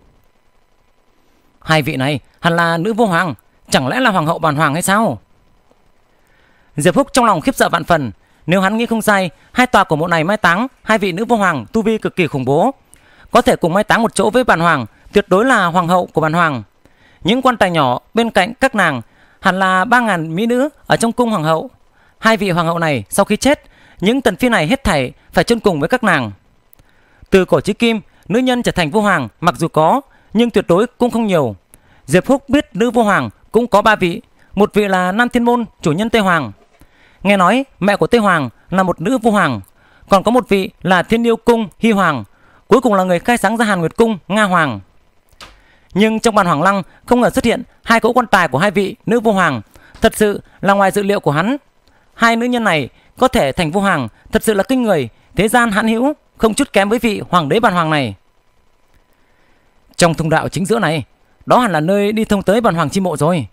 Hai vị này hẳn là nữ vua hoàng, chẳng lẽ là hoàng hậu bản hoàng hay sao? Diệp Húc trong lòng khiếp sợ vạn phần. Nếu hắn nghĩ không sai, hai tòa cổ mộ này mai táng hai vị nữ vua hoàng tu vi cực kỳ khủng bố, có thể cùng mai táng một chỗ với bản hoàng, tuyệt đối là hoàng hậu của bản hoàng. Những quan tài nhỏ bên cạnh các nàng hẳn là ba ngàn mỹ nữ ở trong cung hoàng hậu. Hai vị hoàng hậu này sau khi chết, những tần phi này hết thảy phải chôn cùng với các nàng. Từ cổ chí kim, nữ nhân trở thành vua hoàng mặc dù có, nhưng tuyệt đối cũng không nhiều. Diệp Húc biết nữ vua hoàng cũng có ba vị. Một vị là Nam Thiên Môn chủ nhân Tây Hoàng, nghe nói mẹ của Tây Hoàng là một nữ vua hoàng. Còn có một vị là Thiên Yêu Cung Hy Hoàng, cuối cùng là người khai sáng ra Hàn Nguyệt Cung Nga Hoàng. Nhưng trong bản Hoàng Lăng không ngờ xuất hiện hai cỗ quan tài của hai vị nữ vua hoàng, thật sự là ngoài dự liệu của hắn. Hai nữ nhân này có thể thành vua hoàng thật sự là kinh người, thế gian hãn hữu, không chút kém với vị hoàng đế bản hoàng này. Trong thông đạo chính giữa này, đó hẳn là nơi đi thông tới bàn hoàng chi mộ rồi.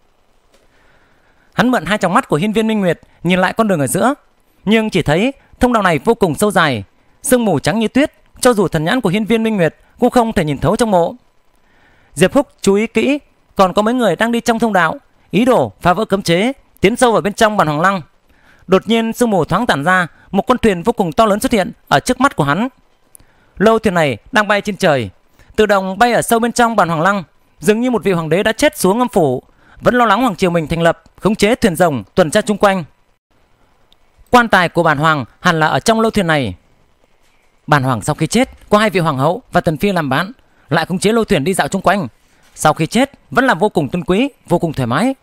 Hắn mượn hai tròng mắt của Hiên Viên Minh Nguyệt nhìn lại con đường ở giữa, nhưng chỉ thấy thông đạo này vô cùng sâu dài, sương mù trắng như tuyết, cho dù thần nhãn của Hiên Viên Minh Nguyệt cũng không thể nhìn thấu trong mộ. Diệp Húc chú ý kỹ, còn có mấy người đang đi trong thông đạo, ý đồ phá vỡ cấm chế, tiến sâu vào bên trong bàn hoàng lăng. Đột nhiên sương mù thoáng tản ra, một con thuyền vô cùng to lớn xuất hiện ở trước mắt của hắn. Lâu thuyền này đang bay trên trời, tự động bay ở sâu bên trong bàn hoàng lăng, dường như một vị hoàng đế đã chết xuống âm phủ, vẫn lo lắng hoàng triều mình thành lập, khống chế thuyền rồng tuần tra chung quanh. Quan tài của bản hoàng hẳn là ở trong lâu thuyền này. Bản hoàng sau khi chết có hai vị hoàng hậu và tần phi làm bạn, lại khống chế lâu thuyền đi dạo chung quanh. Sau khi chết vẫn là vô cùng tôn quý, vô cùng thoải mái.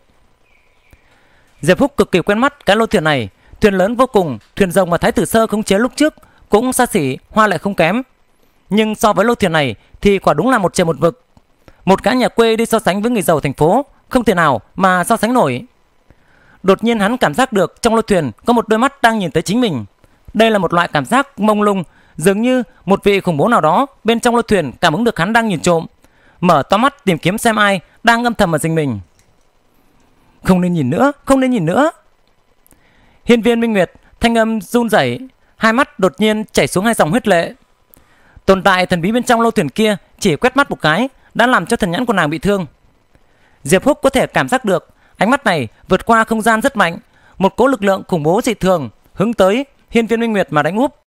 Diệp Húc cực kỳ quen mắt cái lâu thuyền này, thuyền lớn vô cùng, thuyền rồng mà Thái tử Sơ khống chế lúc trước cũng xa xỉ, hoa lại không kém. Nhưng so với lâu thuyền này thì quả đúng là một trời một vực. Một cái nhà quê đi so sánh với người giàu thành phố, không thể nào mà so sánh nổi. Đột nhiên hắn cảm giác được trong lô thuyền có một đôi mắt đang nhìn tới chính mình. Đây là một loại cảm giác mông lung, dường như một vị khủng bố nào đó bên trong lô thuyền cảm ứng được hắn đang nhìn trộm, mở to mắt tìm kiếm xem ai đang âm thầm ở rình mình. Không nên nhìn nữa, không nên nhìn nữa. Hiên Viên Minh Nguyệt thanh âm run rẩy, hai mắt đột nhiên chảy xuống hai dòng huyết lệ. Tồn tại thần bí bên trong lô thuyền kia chỉ quét mắt một cái đã làm cho thần nhãn của nàng bị thương. Diệp Húc có thể cảm giác được ánh mắt này vượt qua không gian rất mạnh, một cỗ lực lượng khủng bố dị thường hướng tới Hiên Viên Minh Nguyệt mà đánh úp.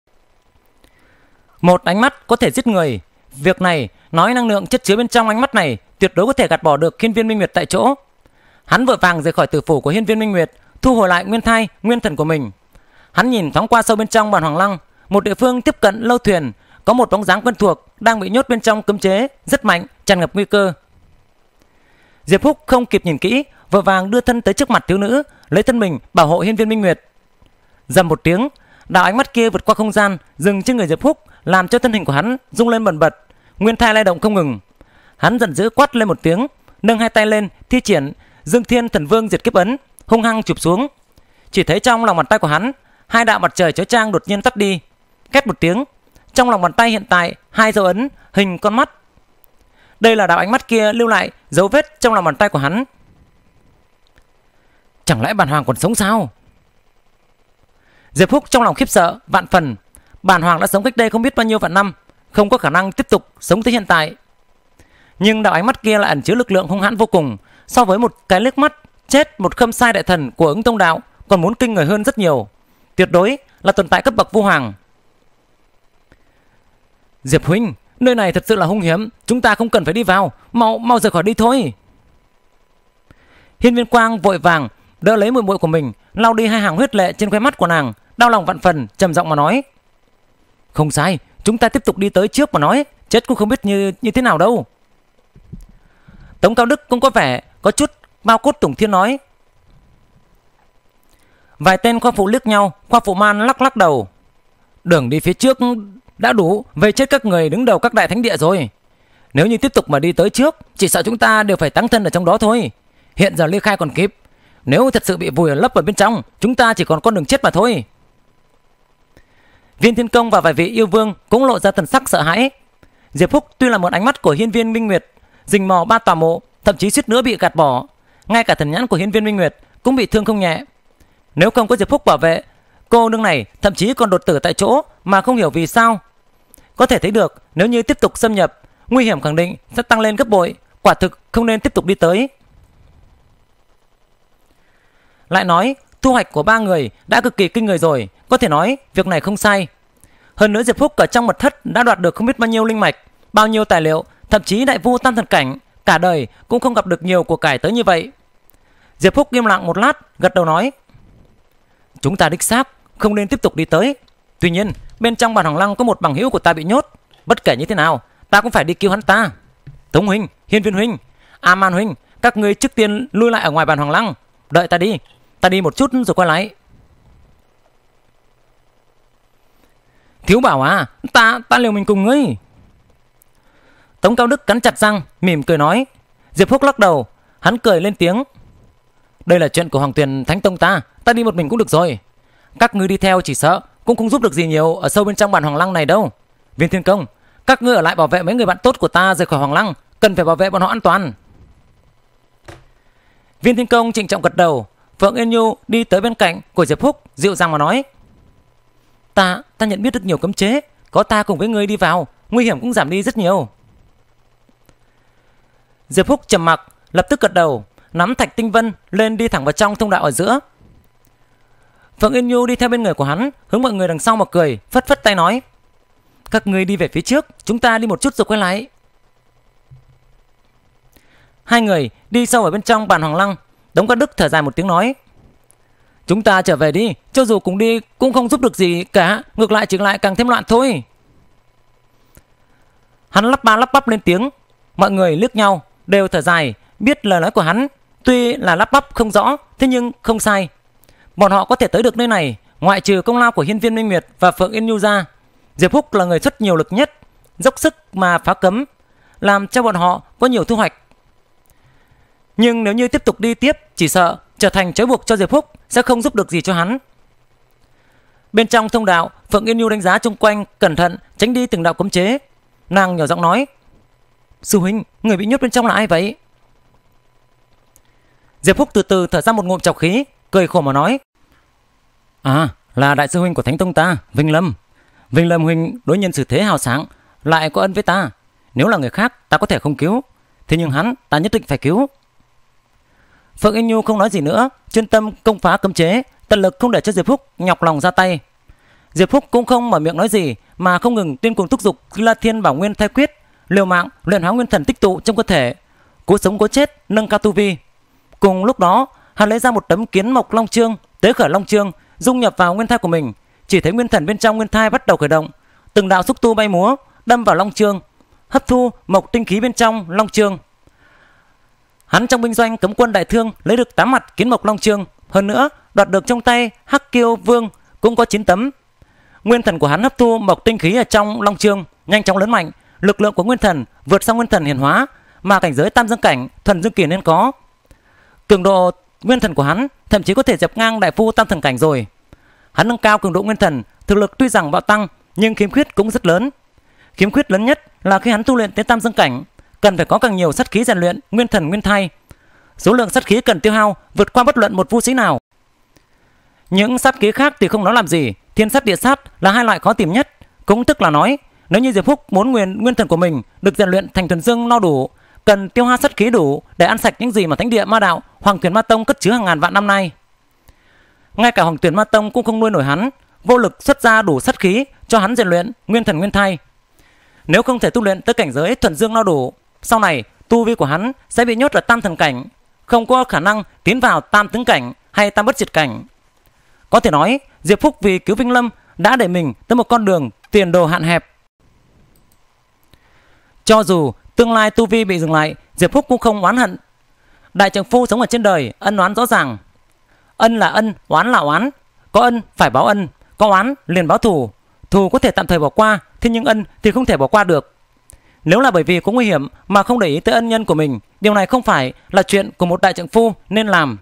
Một ánh mắt có thể giết người. Việc này nói năng lượng chất chứa bên trong ánh mắt này tuyệt đối có thể gạt bỏ được Hiên Viên Minh Nguyệt tại chỗ. Hắn vội vàng rời khỏi tử phủ của Hiên Viên Minh Nguyệt, thu hồi lại nguyên thai, nguyên thần của mình. Hắn nhìn thoáng qua sâu bên trong bàn hoàng lăng, một địa phương tiếp cận lâu thuyền, có một bóng dáng quen thuộc đang bị nhốt bên trong cấm chế rất mạnh, tràn ngập nguy cơ. Diệp Húc không kịp nhìn kỹ, vội vàng đưa thân tới trước mặt thiếu nữ, lấy thân mình bảo hộ Hiên Viên Minh Nguyệt. Dầm một tiếng, đạo ánh mắt kia vượt qua không gian, dừng trên người Diệp Húc, làm cho thân hình của hắn rung lên bần bật, nguyên thai lay động không ngừng. Hắn giận dữ quát lên một tiếng, nâng hai tay lên, thi triển Dương Thiên Thần Vương Diệt Kiếp Ấn, hung hăng chụp xuống. Chỉ thấy trong lòng bàn tay của hắn, hai đạo mặt trời chói chang đột nhiên tắt đi. Két một tiếng, trong lòng bàn tay hiện tại hai dấu ấn hình con mắt. Đây là đạo ánh mắt kia lưu lại dấu vết trong lòng bàn tay của hắn. Chẳng lẽ bản hoàng còn sống sao? Diệp Húc trong lòng khiếp sợ vạn phần. Bản hoàng đã sống cách đây không biết bao nhiêu vạn năm, không có khả năng tiếp tục sống tới hiện tại. Nhưng đạo ánh mắt kia lại ẩn chứa lực lượng hung hãn vô cùng, so với một cái liếc mắt chết một khâm sai đại thần của Ứng Tông Đạo còn muốn kinh người hơn rất nhiều. Tuyệt đối là tồn tại cấp bậc vua hoàng. Diệp huynh, nơi này thật sự là hung hiểm, chúng ta không cần phải đi vào, mau mau rời khỏi đi thôi. Hiên Viên Quang vội vàng đỡ lấy muội muội của mình, lau đi hai hàng huyết lệ trên khóe mắt của nàng, đau lòng vạn phần, trầm giọng mà nói: không sai, chúng ta tiếp tục đi tới trước mà nói, chết cũng không biết như như thế nào đâu. Tống Cao Đức cũng có vẻ có chút bao cốt tủng thiên nói. Vài tên khoa phụ liếc nhau, khoa phụ Man lắc lắc đầu. Đường đi phía trước đã đủ vây chết các người đứng đầu các đại thánh địa rồi. Nếu như tiếp tục mà đi tới trước, chỉ sợ chúng ta đều phải tăng thân ở trong đó thôi. Hiện giờ ly khai còn kịp, nếu thật sự bị vùi lấp ở bên trong, chúng ta chỉ còn con đường chết mà thôi. Viên Thiên Công và vài vị yêu vương cũng lộ ra thần sắc sợ hãi. Diệp Húc tuy là một ánh mắt của Hiên Viên Minh Nguyệt, rình mò ba tòa mộ, thậm chí suýt nữa bị gạt bỏ, ngay cả thần nhãn của Hiên Viên Minh Nguyệt cũng bị thương không nhẹ. Nếu không có Diệp Húc bảo vệ, cô nương này thậm chí còn đột tử tại chỗ mà không hiểu vì sao. Có thể thấy được nếu như tiếp tục xâm nhập, nguy hiểm khẳng định sẽ tăng lên gấp bội, quả thực không nên tiếp tục đi tới. Lại nói thu hoạch của ba người đã cực kỳ kinh người rồi, có thể nói việc này không sai. Hơn nữa Diệp Húc ở trong mật thất đã đoạt được không biết bao nhiêu linh mạch, bao nhiêu tài liệu, thậm chí đại vu tam thần cảnh cả đời cũng không gặp được nhiều của cải tới như vậy. Diệp Húc im lặng một lát, gật đầu nói: chúng ta đích xác không nên tiếp tục đi tới. Tuy nhiên bên trong bàn hoàng lăng có một bằng hữu của ta bị nhốt, bất kể như thế nào ta cũng phải đi cứu hắn ta. Tống huynh, Hiên Viên huynh, A Man huynh, các ngươi trước tiên lui lại ở ngoài bàn hoàng lăng, đợi ta đi, ta đi một chút rồi quay lại. Thiếu bảo à, ta ta liều mình cùng ngươi. Tống Cao Đức cắn chặt răng, mỉm cười nói. Diệp Húc lắc đầu, hắn cười lên tiếng: đây là chuyện của Hoàng Tuyền Thánh Tông ta, ta đi một mình cũng được rồi. Các ngươi đi theo chỉ sợ cũng không giúp được gì nhiều ở sâu bên trong bàn hoàng lăng này đâu. Viên Thiên Công, các ngươi ở lại bảo vệ mấy người bạn tốt của ta rời khỏi hoàng lăng, cần phải bảo vệ bọn họ an toàn. Viên Thiên Công trịnh trọng gật đầu. Phượng Yên Nhu đi tới bên cạnh của Diệp Húc, dịu dàng mà nói: Ta, ta nhận biết được nhiều cấm chế, có ta cùng với ngươi đi vào, nguy hiểm cũng giảm đi rất nhiều. Diệp Húc trầm mặc, lập tức gật đầu, nắm Thạch Tinh Vân lên đi thẳng vào trong thông đạo ở giữa. Phượng Yên Nhu đi theo bên người của hắn, hướng mọi người đằng sau mà cười, phất phất tay nói: Các ngươi đi về phía trước, chúng ta đi một chút rồi quay lại. Hai người đi sâu ở bên trong bàn Hoàng Lăng. Đống Cát Đức thở dài một tiếng nói: Chúng ta trở về đi, cho dù cùng đi cũng không giúp được gì cả, ngược lại chỉnh lại càng thêm loạn thôi. Hắn lắp ba lắp bắp lên tiếng. Mọi người liếc nhau, đều thở dài, biết lời nói của hắn tuy là lắp bắp không rõ, thế nhưng không sai. Bọn họ có thể tới được nơi này, ngoại trừ công lao của Hiên Viên Minh Nguyệt và Phượng Yên Nhu ra, Diệp Húc là người xuất nhiều lực nhất, dốc sức mà phá cấm, làm cho bọn họ có nhiều thu hoạch. Nhưng nếu như tiếp tục đi tiếp, chỉ sợ trở thành trói buộc cho Diệp Húc, sẽ không giúp được gì cho hắn. Bên trong thông đạo, Phượng Yên Nhu đánh giá chung quanh, cẩn thận tránh đi từng đạo cấm chế. Nàng nhỏ giọng nói: Sư huynh, người bị nhốt bên trong là ai vậy? Diệp Húc từ từ thở ra một ngụm trọc khí, cười khổ mà nói: À, là đại sư huynh của Thánh Tông ta, Vinh Lâm. Vinh Lâm huynh đối nhân xử thế hào sáng, lại có ân với ta. Nếu là người khác ta có thể không cứu, thế nhưng hắn ta nhất định phải cứu. Phượng Yên Nhu không nói gì nữa, chuyên tâm công phá cấm chế, tận lực không để cho Diệp Húc nhọc lòng ra tay. Diệp Húc cũng không mở miệng nói gì, mà không ngừng điên cuồng thúc giục La Thiên Bảo Nguyên Thai Quyết, liều mạng luyện hóa nguyên thần tích tụ trong cơ thể, cố sống cố chết nâng cao tu vi. Cùng lúc đó, hắn lấy ra một tấm kiến mộc long chương, tế khởi long chương, dung nhập vào nguyên thai của mình. Chỉ thấy nguyên thần bên trong nguyên thai bắt đầu khởi động, từng đạo xúc tu bay múa đâm vào long chương, hấp thu mộc tinh khí bên trong long chương. Hắn trong binh doanh cấm quân đại thương lấy được tám mặt kiến mộc long chương, hơn nữa đoạt được trong tay Hắc Kiêu Vương cũng có chín tấm. Nguyên thần của hắn hấp thu mộc tinh khí ở trong long chương, nhanh chóng lớn mạnh, lực lượng của nguyên thần vượt sang nguyên thần hiển hóa, mà cảnh giới tam dương cảnh thuần dương kỳ nên có. Cường độ nguyên thần của hắn thậm chí có thể dẹp ngang đại phu tam thần cảnh rồi. Hắn nâng cao cường độ nguyên thần, thực lực tuy rằng bạo tăng nhưng khiếm khuyết cũng rất lớn. Khiếm khuyết lớn nhất là khi hắn tu luyện tới tam dương cảnh, cần phải có càng nhiều sát khí rèn luyện nguyên thần nguyên thai. Số lượng sát khí cần tiêu hao vượt qua bất luận một vũ sĩ nào. Những sát khí khác thì không nói làm gì, thiên sát địa sát là hai loại khó tìm nhất. Cũng tức là nói, nếu như Diệp Húc muốn nguyên nguyên thần của mình được rèn luyện thành thuần dương no đủ, cần tiêu hao sát khí đủ để ăn sạch những gì mà Thánh Địa Ma Đạo, Hoàng Tuyển Ma Tông cất chứa hàng ngàn vạn năm nay. Ngay cả Hoàng Tuyển Ma Tông cũng không nuôi nổi hắn, vô lực xuất ra đủ sát khí cho hắn rèn luyện nguyên thần nguyên thai. Nếu không thể tu luyện tới cảnh giới thuần dương no đủ, sau này tu vi của hắn sẽ bị nhốt ở tam thần cảnh, không có khả năng tiến vào tam tướng cảnh hay tam bất diệt cảnh. Có thể nói, Diệp Húc vì cứu Vinh Lâm đã đẩy mình tới một con đường tiền đồ hạn hẹp. Cho dù tương lai tu vi bị dừng lại, Diệp Húc cũng không oán hận. Đại trượng phu sống ở trên đời, ân oán rõ ràng. Ân là ân, oán là oán. Có ân phải báo ân, có oán liền báo thù. Thù có thể tạm thời bỏ qua, thế nhưng ân thì không thể bỏ qua được. Nếu là bởi vì có nguy hiểm mà không để ý tới ân nhân của mình, điều này không phải là chuyện của một đại trượng phu nên làm.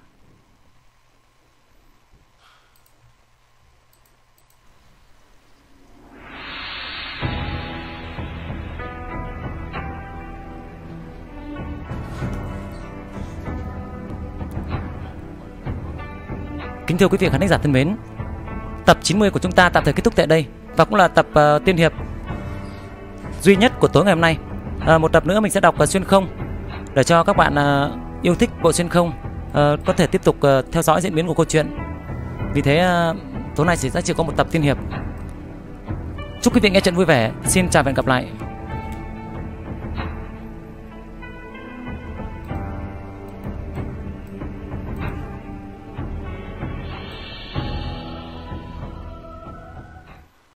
Kính thưa quý vị khán giả thân mến, tập chín mươi của chúng ta tạm thời kết thúc tại đây, và cũng là tập uh, tiên hiệp duy nhất của tối ngày hôm nay. Uh, một tập nữa mình sẽ đọc uh, xuyên không, để cho các bạn uh, yêu thích bộ xuyên không uh, có thể tiếp tục uh, theo dõi diễn biến của câu chuyện. Vì thế uh, tối nay sẽ chỉ có một tập tiên hiệp. Chúc quý vị nghe chuyện vui vẻ. Xin chào và hẹn gặp lại.